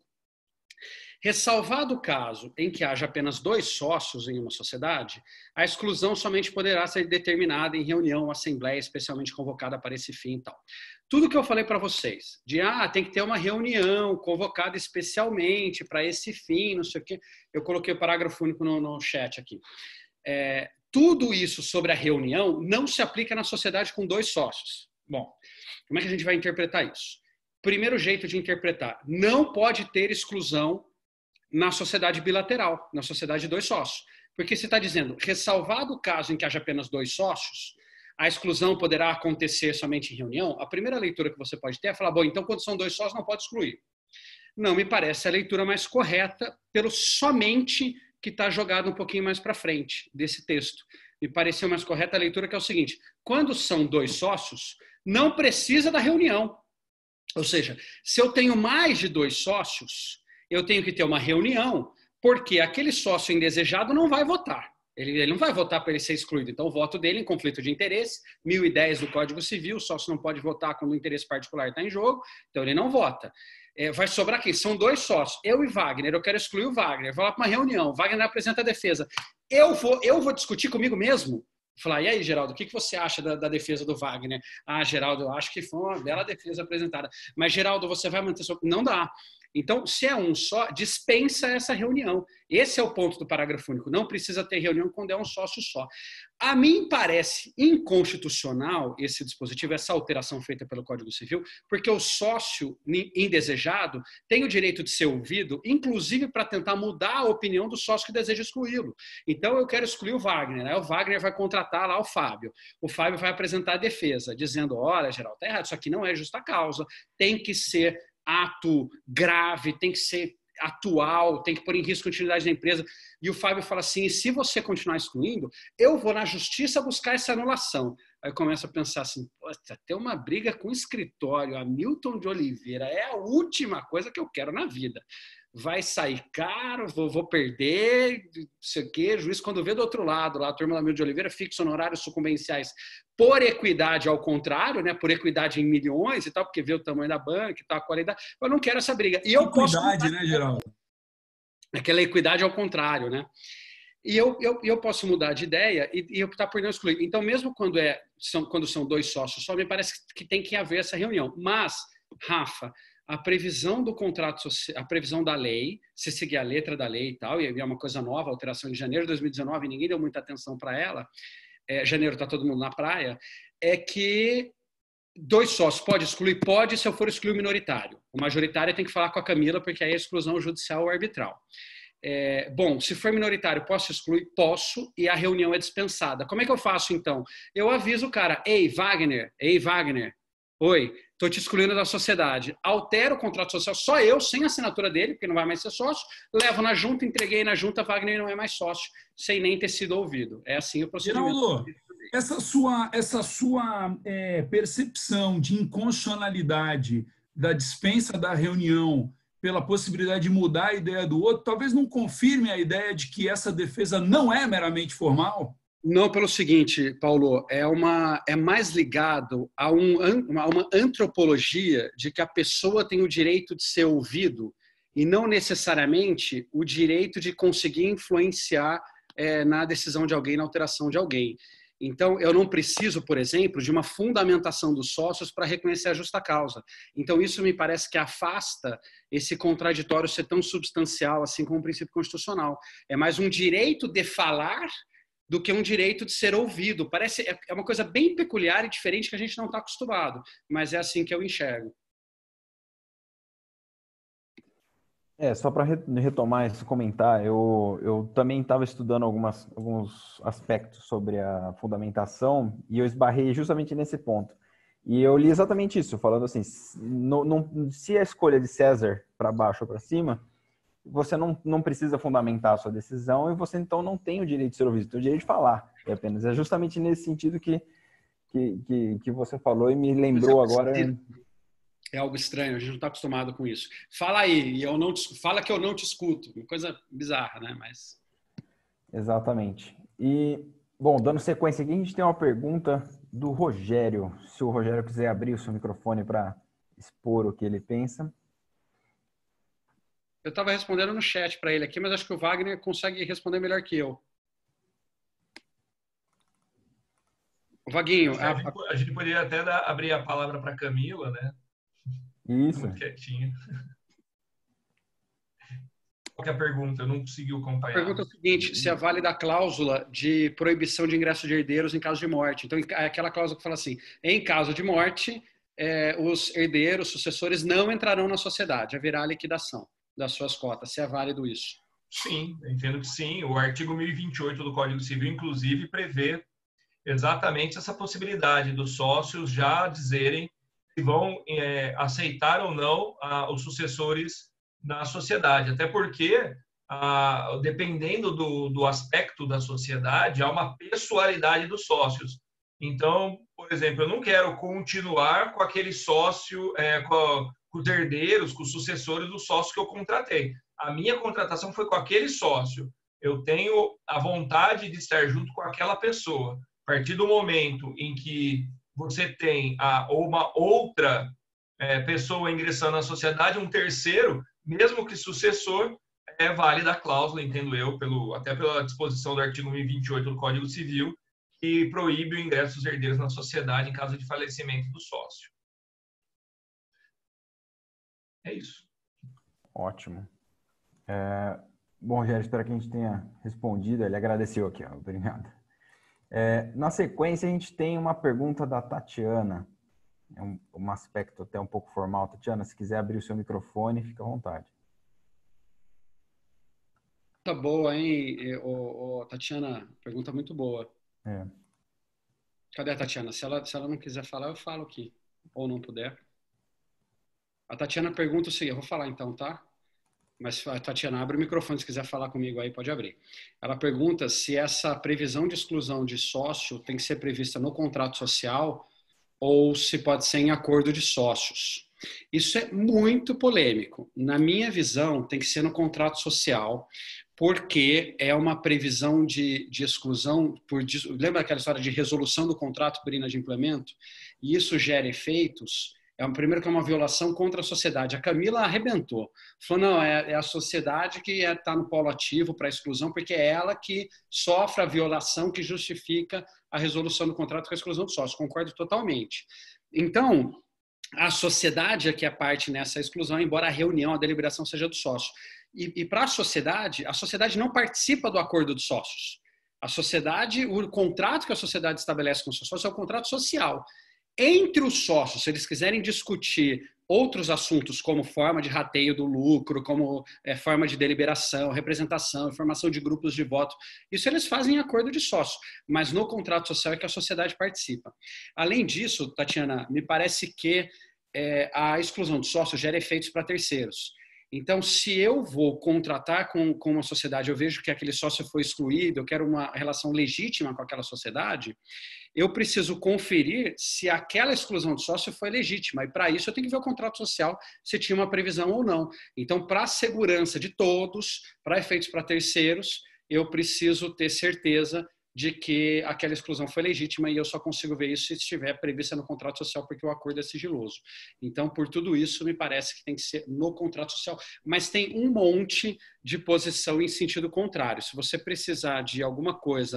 Ressalvado o caso em que haja apenas dois sócios em uma sociedade, a exclusão somente poderá ser determinada em reunião ou assembleia especialmente convocada para esse fim e tal. Tudo que eu falei para vocês, de ah, tem que ter uma reunião convocada especialmente para esse fim, não sei o quê, eu coloquei o parágrafo único no, no chat aqui. É, tudo isso sobre a reunião não se aplica na sociedade com dois sócios. Bom, como é que a gente vai interpretar isso? Primeiro jeito de interpretar, não pode ter exclusão na sociedade bilateral, na sociedade de dois sócios. Porque você está dizendo, ressalvado o caso em que haja apenas dois sócios, a exclusão poderá acontecer somente em reunião, a primeira leitura que você pode ter é falar, bom, então quando são dois sócios não pode excluir. Não me parece a leitura mais correta pelo somente que está jogado um pouquinho mais para frente desse texto. Me pareceu mais correta a leitura que é o seguinte, quando são dois sócios, não precisa da reunião. Ou seja, se eu tenho mais de dois sócios, eu tenho que ter uma reunião, porque aquele sócio indesejado não vai votar. Ele, ele não vai votar para ele ser excluído. Então, o voto dele em conflito de interesse, mil e dez do Código Civil, o sócio não pode votar quando o interesse particular está em jogo, então ele não vota. É, vai sobrar quem? São dois sócios, eu e Wagner, eu quero excluir o Wagner, vou lá para uma reunião, Wagner apresenta a defesa. Eu vou, eu vou discutir comigo mesmo? Falar, e aí, Geraldo, o que você acha da, da defesa do Wagner? Ah, Geraldo, eu acho que foi uma bela defesa apresentada. Mas, Geraldo, você vai manter sua... Não dá. Então, se é um só, dispensa essa reunião. Esse é o ponto do parágrafo único. Não precisa ter reunião quando é um sócio só. A mim parece inconstitucional esse dispositivo, essa alteração feita pelo Código Civil, porque o sócio indesejado tem o direito de ser ouvido, inclusive para tentar mudar a opinião do sócio que deseja excluí-lo. Então, eu quero excluir o Wagner. Aí o Wagner vai contratar lá o Fábio. O Fábio vai apresentar a defesa, dizendo, olha, Geraldo, tá errado, isso aqui não é justa causa, tem que ser ato grave, tem que ser atual, tem que pôr em risco a utilidade da empresa. E o Fábio fala assim, se você continuar excluindo, eu vou na justiça buscar essa anulação. Aí eu começo a pensar assim, tem uma briga com o escritório, Hamilton de Oliveira, é a última coisa que eu quero na vida. Vai sair caro, vou, vou perder, não sei o quê. Juiz, quando vê do outro lado, lá a turma da Hamilton de Oliveira, fixa honorários sucumbenciais por equidade ao contrário, né? Por equidade em milhões e tal, porque vê o tamanho da banca e tal, a qualidade. Eu não quero essa briga. E eu equidade, posso... né, Geraldo? Aquela equidade ao contrário, né? E eu, eu, eu posso mudar de ideia e, e optar por não excluir. Então, mesmo quando, é, são, quando são dois sócios só, me parece que tem que haver essa reunião. Mas, Rafa, a previsão do contrato social, a previsão da lei, se seguir a letra da lei e tal, e é uma coisa nova, alteração de janeiro de dois mil e dezenove, ninguém deu muita atenção para ela, é, janeiro está todo mundo na praia, é que dois sócios pode excluir? Pode, se eu for excluir o minoritário. O majoritário tem que falar com a Camila, porque aí é exclusão judicial ou arbitral. É, bom, se for minoritário, posso excluir? Posso, e a reunião é dispensada. Como é que eu faço, então? Eu aviso o cara, ei, Wagner, ei, Wagner, oi, estou te excluindo da sociedade. Altero o contrato social, só eu, sem a assinatura dele, porque não vai mais ser sócio, levo na junta, entreguei na junta, Wagner não é mais sócio, sem nem ter sido ouvido. É assim o procedimento. Geraldo, essa sua, essa sua é, percepção de inconstitucionalidade da dispensa da reunião pela possibilidade de mudar a ideia do outro, talvez não confirme a ideia de que essa defesa não é meramente formal? Não, pelo seguinte, Paulo, é, uma, é mais ligado a, um, a uma antropologia de que a pessoa tem o direito de ser ouvido e não necessariamente o direito de conseguir influenciar é, na decisão de alguém, na alteração de alguém. Então, eu não preciso, por exemplo, de uma fundamentação dos sócios para reconhecer a justa causa. Então, isso me parece que afasta esse contraditório ser tão substancial assim como o princípio constitucional. É mais um direito de falar do que um direito de ser ouvido. Parece, é uma coisa bem peculiar e diferente que a gente não está acostumado, mas é assim que eu enxergo. É, só para retomar esse comentário, eu, eu também estava estudando algumas, alguns aspectos sobre a fundamentação e eu esbarrei justamente nesse ponto. E eu li exatamente isso, falando assim, no, no, se a escolha de César para baixo ou para cima, você não, não precisa fundamentar a sua decisão e você então não tem o direito de ser ouvido, tem o direito de falar, é apenas. É justamente nesse sentido que, que, que, que você falou e me lembrou agora... É algo estranho, a gente não está acostumado com isso. Fala aí, e eu não te, fala que eu não te escuto. Uma coisa bizarra, né? Mas... Exatamente. E, bom, dando sequência aqui, a gente tem uma pergunta do Rogério. Se o Rogério quiser abrir o seu microfone para expor o que ele pensa. Eu estava respondendo no chat para ele aqui, mas acho que o Wagner consegue responder melhor que eu. O Vaguinho... A, a... a gente poderia até dar, abrir a palavra para a Camila, né? Isso. Muito quietinho. Qual que é a pergunta? Eu não consegui acompanhar. A pergunta é o seguinte, se é válida a cláusula de proibição de ingresso de herdeiros em caso de morte. Então, é aquela cláusula que fala assim, em caso de morte, é, os herdeiros, sucessores, não entrarão na sociedade. Haverá liquidação das suas cotas. Se é válido isso. Sim, eu entendo que sim. O artigo mil e vinte e oito do Código Civil, inclusive, prevê exatamente essa possibilidade dos sócios já dizerem se vão é, aceitar ou não a, os sucessores na sociedade. Até porque, a, dependendo do, do aspecto da sociedade, há uma pessoalidade dos sócios. Então, por exemplo, eu não quero continuar com aquele sócio, é, com, com os herdeiros, com os sucessores do sócio que eu contratei. A minha contratação foi com aquele sócio. Eu tenho a vontade de estar junto com aquela pessoa. A partir do momento em que você tem a, uma outra é, pessoa ingressando na sociedade, um terceiro, mesmo que sucessor, é válida a cláusula, entendo eu, pelo, até pela disposição do artigo mil e vinte e oito do Código Civil, que proíbe o ingresso dos herdeiros na sociedade em caso de falecimento do sócio. É isso. Ótimo. É, bom, Rogério, espero que a gente tenha respondido. Ele agradeceu aqui, ó. Obrigado. É, na sequência, a gente tem uma pergunta da Tatiana. É um, um aspecto até um pouco formal. Tatiana, se quiser abrir o seu microfone, fica à vontade. Tá boa, hein, ô, ô, Tatiana? Pergunta muito boa. É. Cadê a Tatiana? Se ela, se ela não quiser falar, eu falo aqui. Ou não puder. A Tatiana pergunta o seguinte, eu vou falar então, tá? Mas, Tatiana, abre o microfone se quiser falar comigo aí, pode abrir. Ela pergunta se essa previsão de exclusão de sócio tem que ser prevista no contrato social ou se pode ser em acordo de sócios. Isso é muito polêmico. Na minha visão, tem que ser no contrato social, porque é uma previsão de, de exclusão, por, lembra aquela história de resolução do contrato por inadimplemento? E isso gera efeitos... É um, primeiro que é uma violação contra a sociedade. A Camila arrebentou. Falou, não, é, é a sociedade que está é, no polo ativo para a exclusão, porque é ela que sofre a violação que justifica a resolução do contrato com a exclusão do sócio. Concordo totalmente. Então, a sociedade é que é parte nessa exclusão, embora a reunião, a deliberação seja do sócio. E, e para a sociedade, a sociedade não participa do acordo dos sócios. A sociedade, o contrato que a sociedade estabelece com o seu sócio é o contrato social. Entre os sócios, se eles quiserem discutir outros assuntos como forma de rateio do lucro, como é, forma de deliberação, representação, formação de grupos de voto, isso eles fazem em acordo de sócio, mas no contrato social é que a sociedade participa. Além disso, Tatiana, me parece que é, a exclusão de sócio gera efeitos para terceiros. Então, se eu vou contratar com, com uma sociedade, eu vejo que aquele sócio foi excluído, eu quero uma relação legítima com aquela sociedade, eu preciso conferir se aquela exclusão de sócio foi legítima. E, para isso, eu tenho que ver o contrato social, se tinha uma previsão ou não. Então, para a segurança de todos, para efeitos para terceiros, eu preciso ter certeza de que aquela exclusão foi legítima e eu só consigo ver isso se estiver prevista no contrato social, porque o acordo é sigiloso. Então, por tudo isso, me parece que tem que ser no contrato social. Mas tem um monte de posição em sentido contrário. Se você precisar de alguma coisa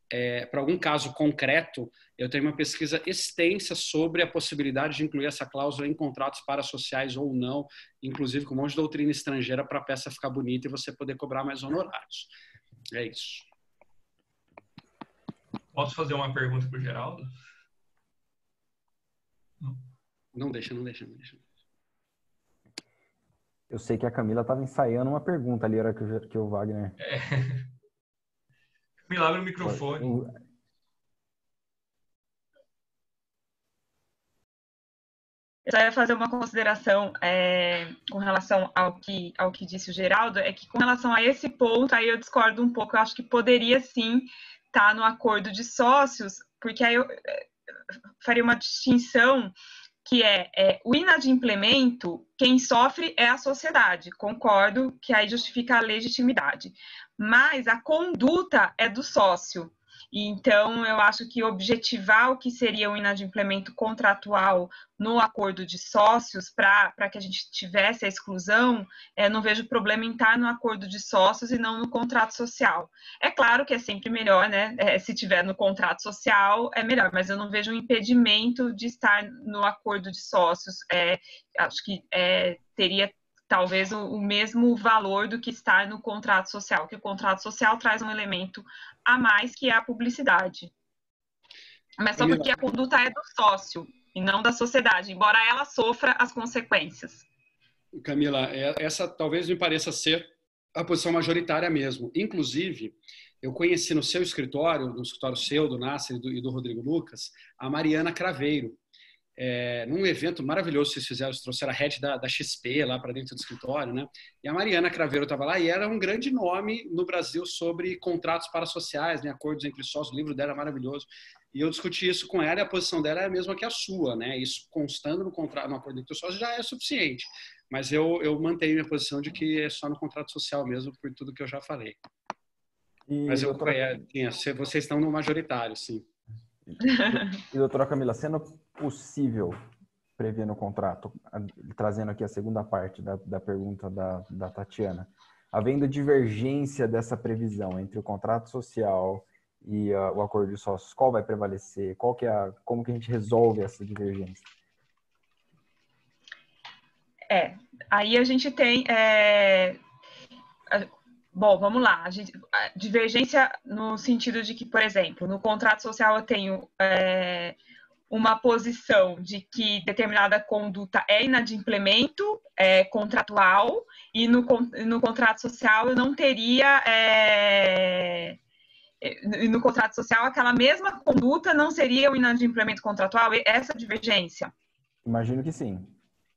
é, para algum caso concreto, eu tenho uma pesquisa extensa sobre a possibilidade de incluir essa cláusula em contratos parasociais ou não, inclusive com um monte de doutrina estrangeira para a peça ficar bonita e você poder cobrar mais honorários. É isso. Posso fazer uma pergunta para o Geraldo? Não. Não deixa, não deixa, não deixa. Eu sei que a Camila estava ensaiando uma pergunta ali, era que o, que o Wagner... É. Camila, abre o microfone. O... Eu só ia fazer uma consideração é, com relação ao que, ao que disse o Geraldo, é que com relação a esse ponto, aí eu discordo um pouco, eu acho que poderia sim estar no acordo de sócios, porque aí eu faria uma distinção que é, é o inadimplemento, quem sofre é a sociedade, concordo que aí justifica a legitimidade, mas a conduta é do sócio. Então, eu acho que objetivar o que seria o inadimplemento contratual no acordo de sócios para que a gente tivesse a exclusão, é, não vejo problema em estar no acordo de sócios e não no contrato social. É claro que é sempre melhor, né? É, se tiver no contrato social, é melhor, mas eu não vejo um impedimento de estar no acordo de sócios. É, acho que é, teria talvez o, o mesmo valor do que estar no contrato social, que o contrato social traz um elemento a mais, que é a publicidade. Mas só porque a conduta é do sócio e não da sociedade, embora ela sofra as consequências. Camila, essa talvez me pareça ser a posição majoritária mesmo. Inclusive, eu conheci no seu escritório, no escritório seu, do Nasser e do, e do Rodrigo Lucas, a Mariana Craveiro, É, num evento maravilhoso que vocês fizeram, vocês trouxeram a head da, da X P lá para dentro do escritório, né? E a Mariana Craveiro estava lá e era um grande nome no Brasil sobre contratos parasociais, né? Acordos entre sócios, o livro dela é maravilhoso. E eu discuti isso com ela e a posição dela é a mesma que a sua, né? Isso constando no contrato, no acordo entre sócios já é suficiente. Mas eu, eu mantenho minha posição de que é só no contrato social mesmo, por tudo que eu já falei. E Mas eu, doutora... é, sim, vocês estão no majoritário, sim. E, doutora Camila, sendo possível prever no contrato, trazendo aqui a segunda parte da, da pergunta da, da Tatiana, havendo divergência dessa previsão entre o contrato social e uh, o acordo de sócios, qual vai prevalecer? Qual que é a, como que a gente resolve essa divergência? É, aí a gente tem... É... Bom, vamos lá. A, gente, a divergência no sentido de que, por exemplo, no contrato social eu tenho é, uma posição de que determinada conduta é inadimplemento é, contratual e no, no contrato social eu não teria... É, no contrato social aquela mesma conduta não seria um inadimplemento contratual? Essa divergência? Imagino que sim.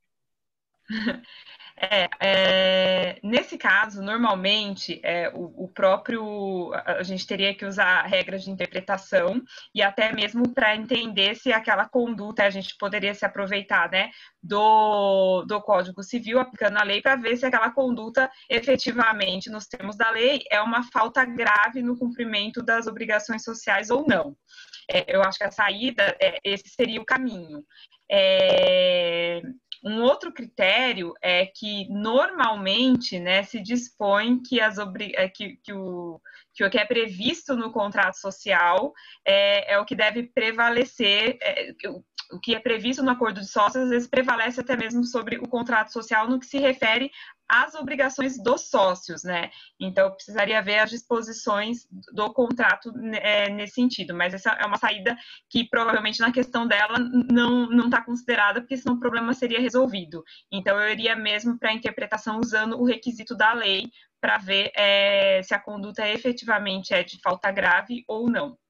É, é, nesse caso, normalmente, é, o, o próprio, a gente teria que usar regras de interpretação e até mesmo para entender se aquela conduta, a gente poderia se aproveitar, né, do, do Código Civil, aplicando a lei, para ver se aquela conduta, efetivamente, nos termos da lei, é uma falta grave no cumprimento das obrigações sociais ou não. É, eu acho que a saída, é, esse seria o caminho. É... Um outro critério é que, normalmente, né, se dispõe que, as obri... que, que, o... que o que é previsto no contrato social é, é o que deve prevalecer, é, o que é previsto no acordo de sócios, às vezes prevalece até mesmo sobre o contrato social no que se refere às obrigações dos sócios, né? Então, precisaria ver as disposições do contrato é, nesse sentido, mas essa é uma saída que provavelmente na questão dela não não está considerada, porque senão o problema seria resolvido. Então, eu iria mesmo para a interpretação usando o requisito da lei para ver é, se a conduta efetivamente é de falta grave ou não.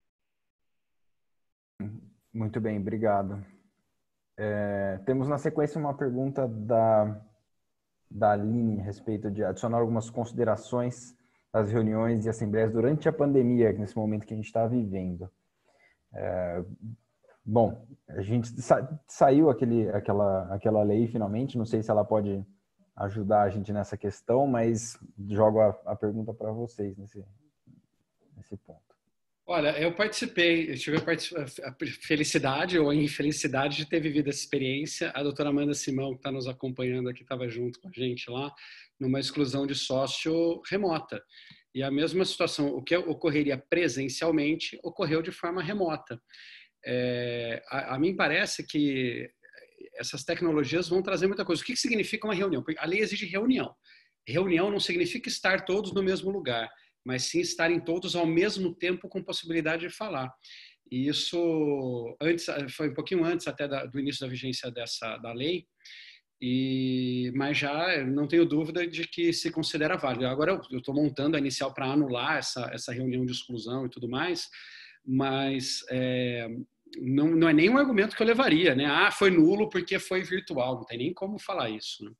Muito bem, obrigado. É, temos na sequência uma pergunta da, da Aline a respeito de adicionar algumas considerações das reuniões e assembleias durante a pandemia, nesse momento que a gente está vivendo. É, bom, a gente sa saiu aquele, aquela, aquela lei finalmente, não sei se ela pode ajudar a gente nessa questão, mas jogo a, a pergunta para vocês nesse, nesse ponto. Olha, eu participei, eu tive a felicidade ou a infelicidade de ter vivido essa experiência. A doutora Amanda Simão, que está nos acompanhando aqui, estava junto com a gente lá, numa exclusão de sócio remota. E a mesma situação, o que ocorreria presencialmente, ocorreu de forma remota. É, a, a mim parece que essas tecnologias vão trazer muita coisa. O que significa uma reunião? Porque a lei exige reunião. Reunião não significa estar todos no mesmo lugar, mas sim estarem todos ao mesmo tempo com possibilidade de falar. E isso antes, foi um pouquinho antes até da, do início da vigência dessa, da lei, e, mas já não tenho dúvida de que se considera válido. Agora eu estou montando a inicial para anular essa, essa reunião de exclusão e tudo mais, mas é, não, não é nenhum argumento que eu levaria, né? Ah, foi nulo porque foi virtual, não tem nem como falar isso, né?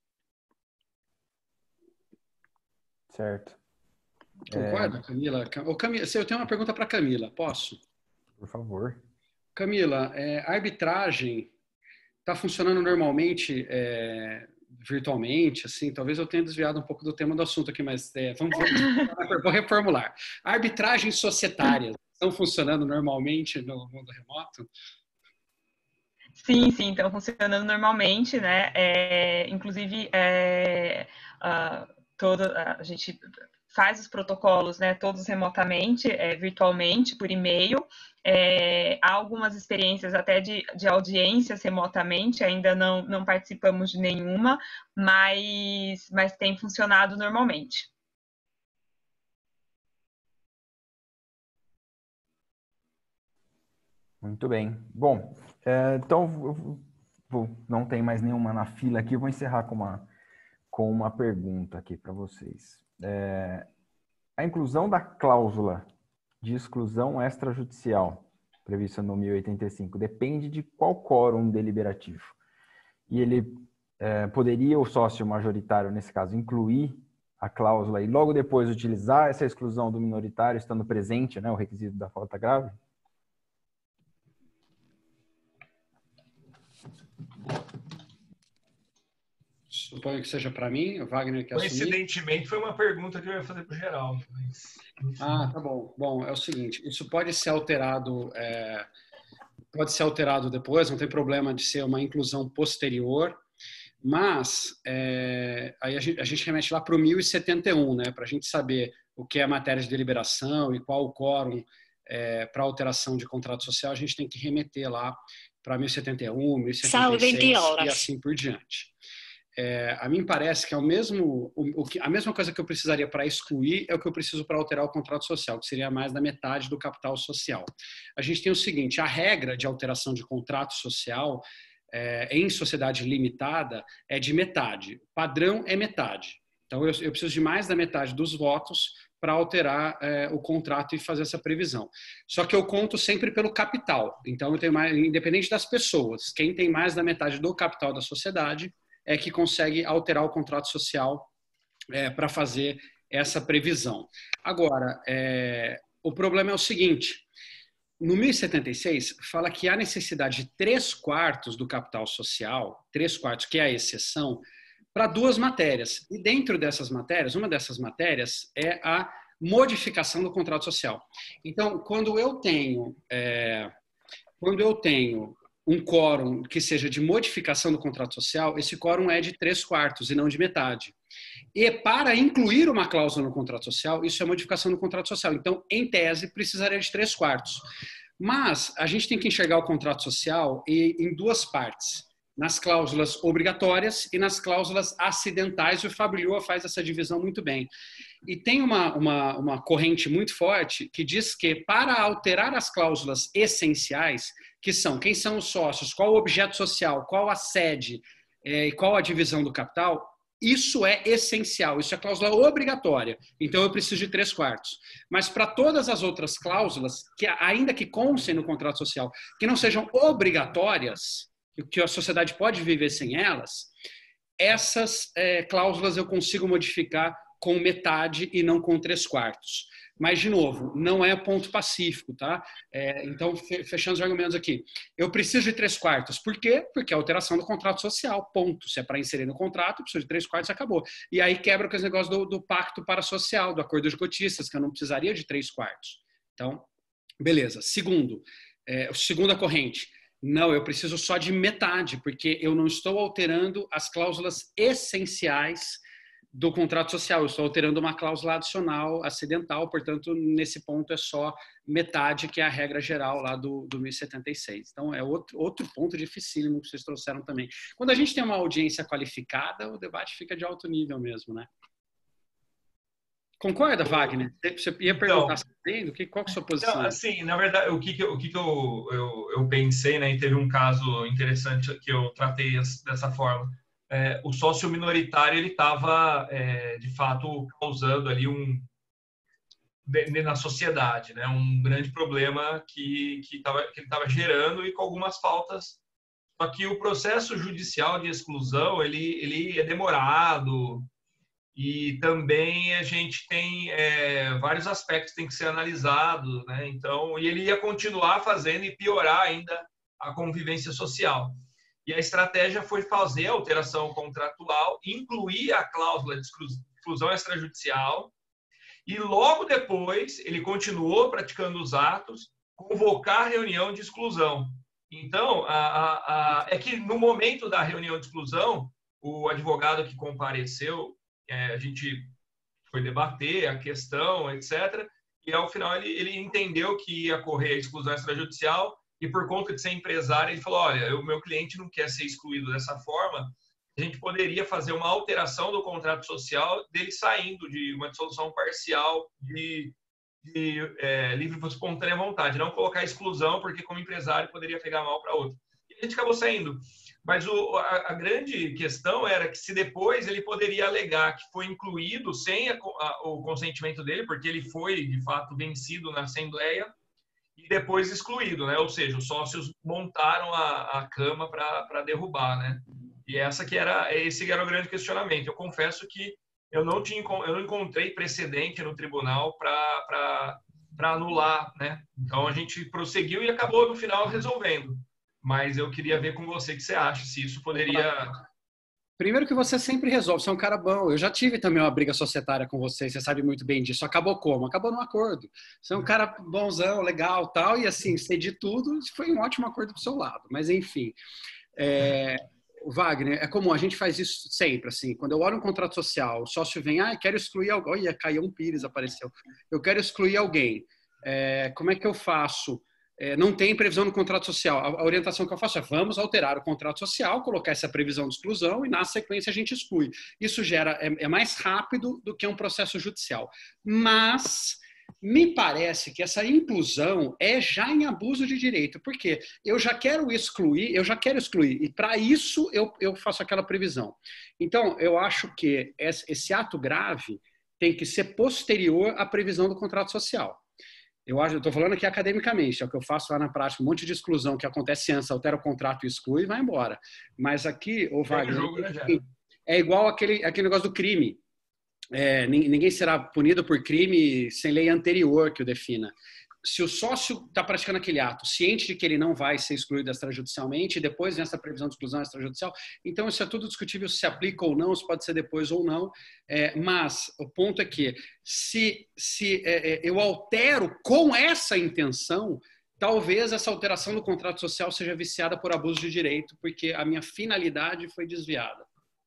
Certo. Concorda, é... Camila? Ô, Camila, eu tenho uma pergunta para Camila, posso? Por favor. Camila, é, a arbitragem está funcionando normalmente é, virtualmente? Assim, talvez eu tenha desviado um pouco do tema do assunto aqui, mas é, vamos, vamos vou reformular. Arbitragens societárias estão funcionando normalmente no mundo remoto? Sim, sim, estão funcionando normalmente, né? É, inclusive, é, a, toda, a gente faz os protocolos, né, todos remotamente, é, virtualmente, por e-mail. É, há algumas experiências até de, de audiências remotamente, ainda não, não participamos de nenhuma, mas, mas tem funcionado normalmente. Muito bem. Bom, é, então, eu vou, não tem mais nenhuma na fila aqui, eu vou encerrar com uma, com uma pergunta aqui para vocês. É, a inclusão da cláusula de exclusão extrajudicial, prevista no mil e oitenta e cinco, depende de qual quórum deliberativo. E ele é, poderia, o sócio majoritário, nesse caso, incluir a cláusula e logo depois utilizar essa exclusão do minoritário, estando presente, né, o requisito da falta grave? Suponho que seja para mim, o Wagner quer assumir. Coincidentemente, foi uma pergunta que eu ia fazer para o Geraldo. Mas, ah, tá bom. Bom, é o seguinte, isso pode ser alterado, é, pode ser alterado depois, não tem problema de ser uma inclusão posterior, mas é, aí a gente, a gente remete lá para o mil e setenta e um, né, para a gente saber o que é matéria de deliberação e qual o quórum é, para alteração de contrato social, a gente tem que remeter lá para mil e setenta e um, mil e setenta e seis e assim por diante. É, a mim parece que é o mesmo, o, o que, a mesma coisa que eu precisaria para excluir é o que eu preciso para alterar o contrato social, que seria mais da metade do capital social. A gente tem o seguinte, a regra de alteração de contrato social é, em sociedade limitada é de metade. O padrão é metade. Então, eu, eu preciso de mais da metade dos votos para alterar é, o contrato e fazer essa previsão. Só que eu conto sempre pelo capital. Então, eu tenho mais, independente das pessoas, quem tem mais da metade do capital da sociedade é que consegue alterar o contrato social é, para fazer essa previsão. Agora, é, o problema é o seguinte, no mil e setenta e seis fala que há necessidade de três quartos do capital social, três quartos, que é a exceção, para duas matérias. E dentro dessas matérias, uma dessas matérias é a modificação do contrato social. Então, quando eu tenho, é, quando eu tenho um quórum que seja de modificação do contrato social, esse quórum é de três quartos e não de metade. E para incluir uma cláusula no contrato social, isso é modificação do contrato social. Então, em tese, precisaria de três quartos. Mas a gente tem que enxergar o contrato social em duas partes, nas cláusulas obrigatórias e nas cláusulas acidentais. E o Fábio Lua faz essa divisão muito bem. E tem uma, uma, uma corrente muito forte que diz que para alterar as cláusulas essenciais, que são quem são os sócios, qual o objeto social, qual a sede é, e qual a divisão do capital, isso é essencial, isso é cláusula obrigatória. Então, eu preciso de três quartos. Mas para todas as outras cláusulas, que ainda que constem no contrato social, que não sejam obrigatórias, que a sociedade pode viver sem elas, essas é, cláusulas eu consigo modificar com metade e não com três quartos. Mas, de novo, não é ponto pacífico, tá? É, então, fechando os argumentos aqui. Eu preciso de três quartos. Por quê? Porque é alteração do contrato social, ponto. Se é para inserir no contrato, eu preciso de três quartos e acabou. E aí quebra com esse negócio do, do pacto parasocial, do acordo de cotistas, que eu não precisaria de três quartos. Então, beleza. Segundo, é, segunda corrente. Não, eu preciso só de metade, porque eu não estou alterando as cláusulas essenciais do contrato social. Eu estou alterando uma cláusula adicional acidental, portanto, nesse ponto é só metade, que é a regra geral lá do, do mil e setenta e seis. Então, é outro, outro ponto dificílimo que vocês trouxeram também. Quando a gente tem uma audiência qualificada, o debate fica de alto nível mesmo, né? Concorda, Wagner? Você ia perguntar, então, que, qual que é a sua posição? Então, assim, na verdade, o que, que, o que, que eu, eu, eu pensei, né, e teve um caso interessante que eu tratei dessa forma. É, o sócio minoritário, ele estava, é, de fato, causando ali um, na sociedade, né, um grande problema que, que, tava, que ele estava gerando e com algumas faltas. Só que o processo judicial de exclusão, ele, ele é demorado, e também a gente tem é, vários aspectos que tem que ser analisados, né? Então, e ele ia continuar fazendo e piorar ainda a convivência social. E a estratégia foi fazer a alteração contratual, incluir a cláusula de exclusão extrajudicial, e logo depois ele continuou praticando os atos, convocar a reunião de exclusão. Então, a, a, a, é que no momento da reunião de exclusão, o advogado que compareceu, É, a gente foi debater a questão, etcétera. E, ao final, ele, ele entendeu que ia correr a exclusão extrajudicial e, por conta de ser empresário, ele falou, olha, o meu cliente não quer ser excluído dessa forma, a gente poderia fazer uma alteração do contrato social dele saindo de uma dissolução parcial de, de é, livre e espontânea vontade, não colocar exclusão, porque, como empresário, poderia pegar mal para outro. E a gente acabou saindo. Mas o, a, a grande questão era que se depois ele poderia alegar que foi incluído sem a, a, o consentimento dele, porque ele foi, de fato, vencido na Assembleia e depois excluído, né? Ou seja, os sócios montaram a, a cama para derrubar, né? E essa que era, esse era o grande questionamento. Eu confesso que eu não, tinha, eu não encontrei precedente no tribunal para anular, né? Então, a gente prosseguiu e acabou, no final, resolvendo. Mas eu queria ver com você o que você acha, se isso poderia... Primeiro que você sempre resolve, você é um cara bom. Eu já tive também uma briga societária com você, você sabe muito bem disso. Acabou como? Acabou num acordo. Você é um cara bonzão, legal, tal, e assim, cedi tudo, foi um ótimo acordo pro seu lado. Mas enfim, é... Wagner, é comum, a gente faz isso sempre, assim, quando eu olho um contrato social, o sócio vem, ah, quero excluir alguém, olha, Caião Pires apareceu, eu quero excluir alguém, é... como é que eu faço? É, não tem previsão no contrato social. A, a orientação que eu faço é vamos alterar o contrato social, colocar essa previsão de exclusão e na sequência a gente exclui. Isso gera, é, é mais rápido do que um processo judicial. Mas me parece que essa inclusão é já em abuso de direito, porque eu já quero excluir, eu já quero excluir, e para isso eu, eu faço aquela previsão. Então, eu acho que esse, esse ato grave tem que ser posterior à previsão do contrato social. Eu acho, eu estou falando aqui academicamente, é o que eu faço lá na prática, um monte de exclusão que acontece antes, altera o contrato e exclui e vai embora. Mas aqui, ô Wagner, é igual aquele, aquele negócio do crime. É, ninguém será punido por crime sem lei anterior que o defina. Se o sócio está praticando aquele ato, ciente de que ele não vai ser excluído extrajudicialmente, e depois vem essa previsão de exclusão extrajudicial, então isso é tudo discutível se se aplica ou não, se pode ser depois ou não, é, mas o ponto é que se, se é, eu altero com essa intenção, talvez essa alteração do contrato social seja viciada por abuso de direito, porque a minha finalidade foi desviada.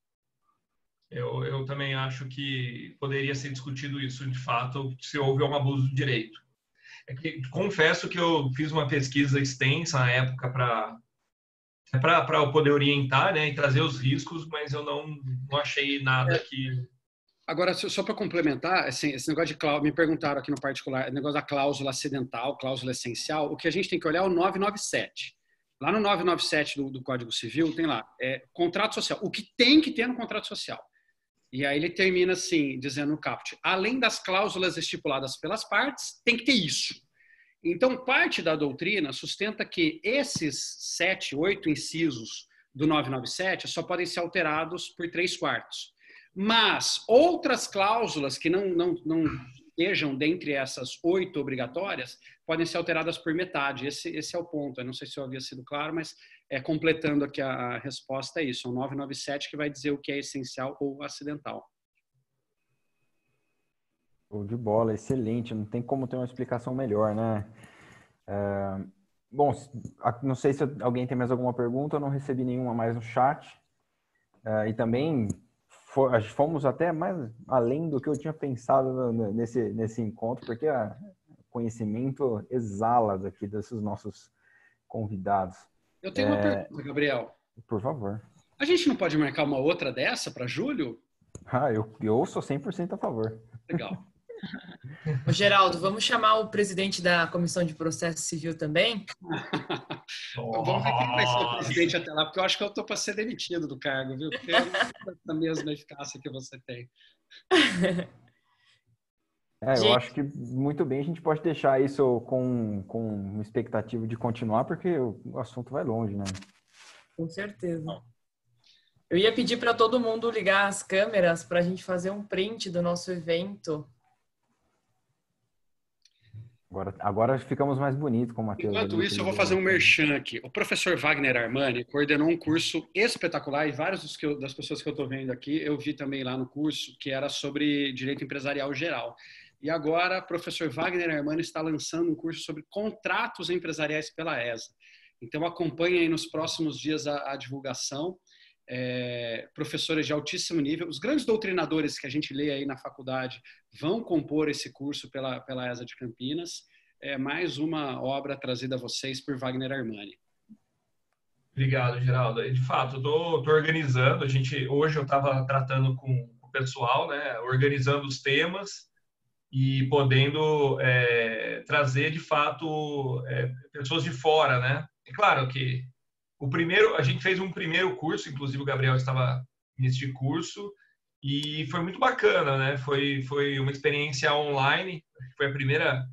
Eu, eu também acho que poderia ser discutido isso, de fato, se houve um abuso de direito. É que, confesso que eu fiz uma pesquisa extensa na época para para eu poder orientar, né, e trazer os riscos, mas eu não, não achei nada que... Agora, só para complementar, assim, esse negócio de cláusula, me perguntaram aqui no particular, o negócio da cláusula acidental, cláusula essencial, o que a gente tem que olhar é o novecentos e noventa e sete. Lá no novecentos e noventa e sete do, do Código Civil, tem lá, é, contrato social, o que tem que ter no contrato social. E aí ele termina assim, dizendo no caput, além das cláusulas estipuladas pelas partes, tem que ter isso. Então, parte da doutrina sustenta que esses sete, oito incisos do novecentos e noventa e sete só podem ser alterados por três quartos. Mas outras cláusulas que não, não, não estejam dentre essas oito obrigatórias podem ser alteradas por metade. Esse, esse é o ponto. Eu não sei se eu havia sido claro, mas é, completando aqui a, a resposta é isso. É o novecentos e noventa e sete que vai dizer o que é essencial ou acidental. Show de bola, excelente. Não tem como ter uma explicação melhor, né? É, bom, não sei se alguém tem mais alguma pergunta. Eu não recebi nenhuma mais no chat. É, e também fomos até mais além do que eu tinha pensado nesse, nesse encontro, porque o conhecimento exala daqui desses nossos convidados. Eu tenho é... uma pergunta, Gabriel. Por favor. A gente não pode marcar uma outra dessa para julho? Ah, eu, eu sou cem por cento a favor. Legal. Ô, Geraldo, vamos chamar o presidente da Comissão de Processo Civil também? Vamos ver quem vai ser o presidente até lá, porque eu acho que eu estou para ser demitido do cargo, viu? Porque eu não tenho a mesma eficácia que você tem. É, eu acho que muito bem a gente pode deixar isso com, com uma expectativa de continuar, porque o assunto vai longe, né? Com certeza. Eu ia pedir para todo mundo ligar as câmeras para a gente fazer um print do nosso evento. Agora, agora ficamos mais bonitos com o Matheus. Enquanto isso, eu vou fazer um merchan aqui. O professor Wagner Armani coordenou um curso espetacular e várias dos que eu, das pessoas que eu estou vendo aqui, eu vi também lá no curso, que era sobre direito empresarial geral. E agora, o professor Wagner Armani está lançando um curso sobre contratos empresariais pela E S A. Então, acompanhe aí nos próximos dias a, a divulgação. É, professores de altíssimo nível, os grandes doutrinadores que a gente lê aí na faculdade vão compor esse curso pela, pela E S A de Campinas. É mais uma obra trazida a vocês por Wagner Armani. Obrigado, Geraldo. De fato, eu tô, tô organizando. A gente, hoje eu estava tratando com o pessoal, né, organizando os temas e podendo é, trazer, de fato, é, pessoas de fora, né? É claro que o primeiro, a gente fez um primeiro curso, inclusive o Gabriel estava neste curso, e foi muito bacana, né? Foi, foi uma experiência online, foi a primeira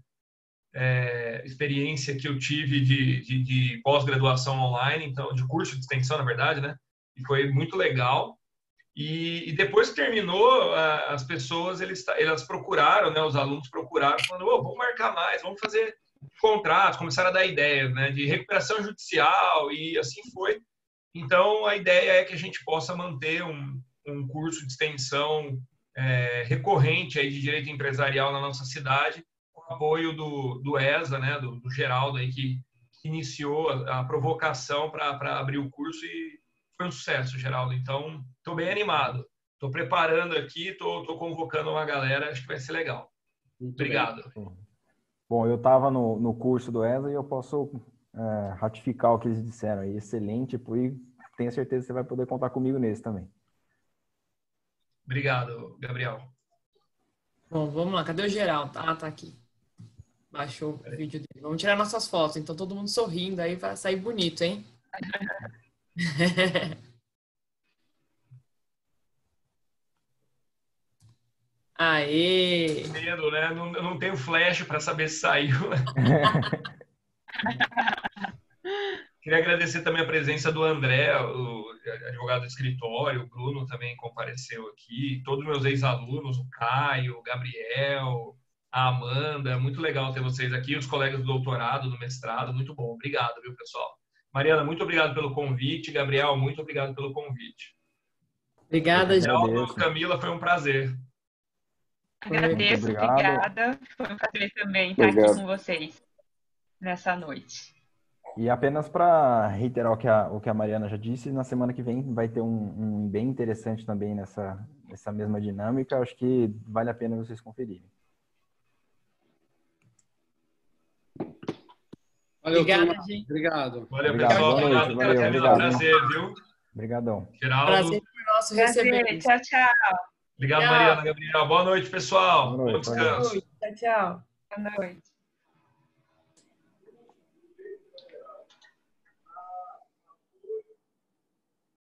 é, experiência que eu tive de, de, de pós-graduação online, então de curso de extensão, na verdade, né? E foi muito legal. E, e depois que terminou, as pessoas, eles, elas procuraram, né? Os alunos procuraram, falando, oh, vamos marcar mais, vamos fazer contratos, começaram a dar ideias, né, de recuperação judicial e assim foi. Então, a ideia é que a gente possa manter um, um curso de extensão é, recorrente aí de direito empresarial na nossa cidade, com o apoio do, do E S A, né, do, do Geraldo, aí, que iniciou a, a provocação para abrir o curso e foi um sucesso, Geraldo. Então, estou bem animado. Estou preparando aqui, estou convocando uma galera, acho que vai ser legal. Muito Obrigado. Bem. Bom, eu estava no, no curso do E S A e eu posso é, ratificar o que eles disseram aí. Excelente, e tenho certeza que você vai poder contar comigo nesse também. Obrigado, Gabriel. Bom, vamos lá. Cadê o Geraldo? Ah, tá aqui. Baixou o vídeo dele. Vamos tirar nossas fotos. Então, todo mundo sorrindo. Aí vai sair bonito, hein? Aê! Medo, né? Não, eu não tenho flash para saber se saiu. Queria agradecer também a presença do André, o advogado do escritório, o Bruno também compareceu aqui, todos os meus ex-alunos, o Caio, o Gabriel, a Amanda, muito legal ter vocês aqui, os colegas do doutorado, do mestrado, muito bom. Obrigado, viu, pessoal? Mariana, muito obrigado pelo convite. Gabriel, muito obrigado pelo convite. Obrigada, Geraldo. Camila, foi um prazer. Agradeço, obrigada. Foi um prazer também estar Obrigado. aqui com vocês nessa noite. E apenas para reiterar o que, a, o que a Mariana já disse, na semana que vem vai ter um, um bem interessante também nessa, nessa mesma dinâmica. Acho que vale a pena vocês conferirem. Valeu, Obrigada, turma. gente. Obrigado. Valeu, obrigado. pessoal. Boa noite. Obrigado, Valeu, Camila. obrigado. Prazer, viu? Obrigadão. Geraldo. Prazer foi nosso receber. Tchau, tchau. Obrigado, Tchau. Mariana, Gabriel. Boa noite, pessoal. Boa noite, Bom descanso. Tchau, tchau. Boa noite.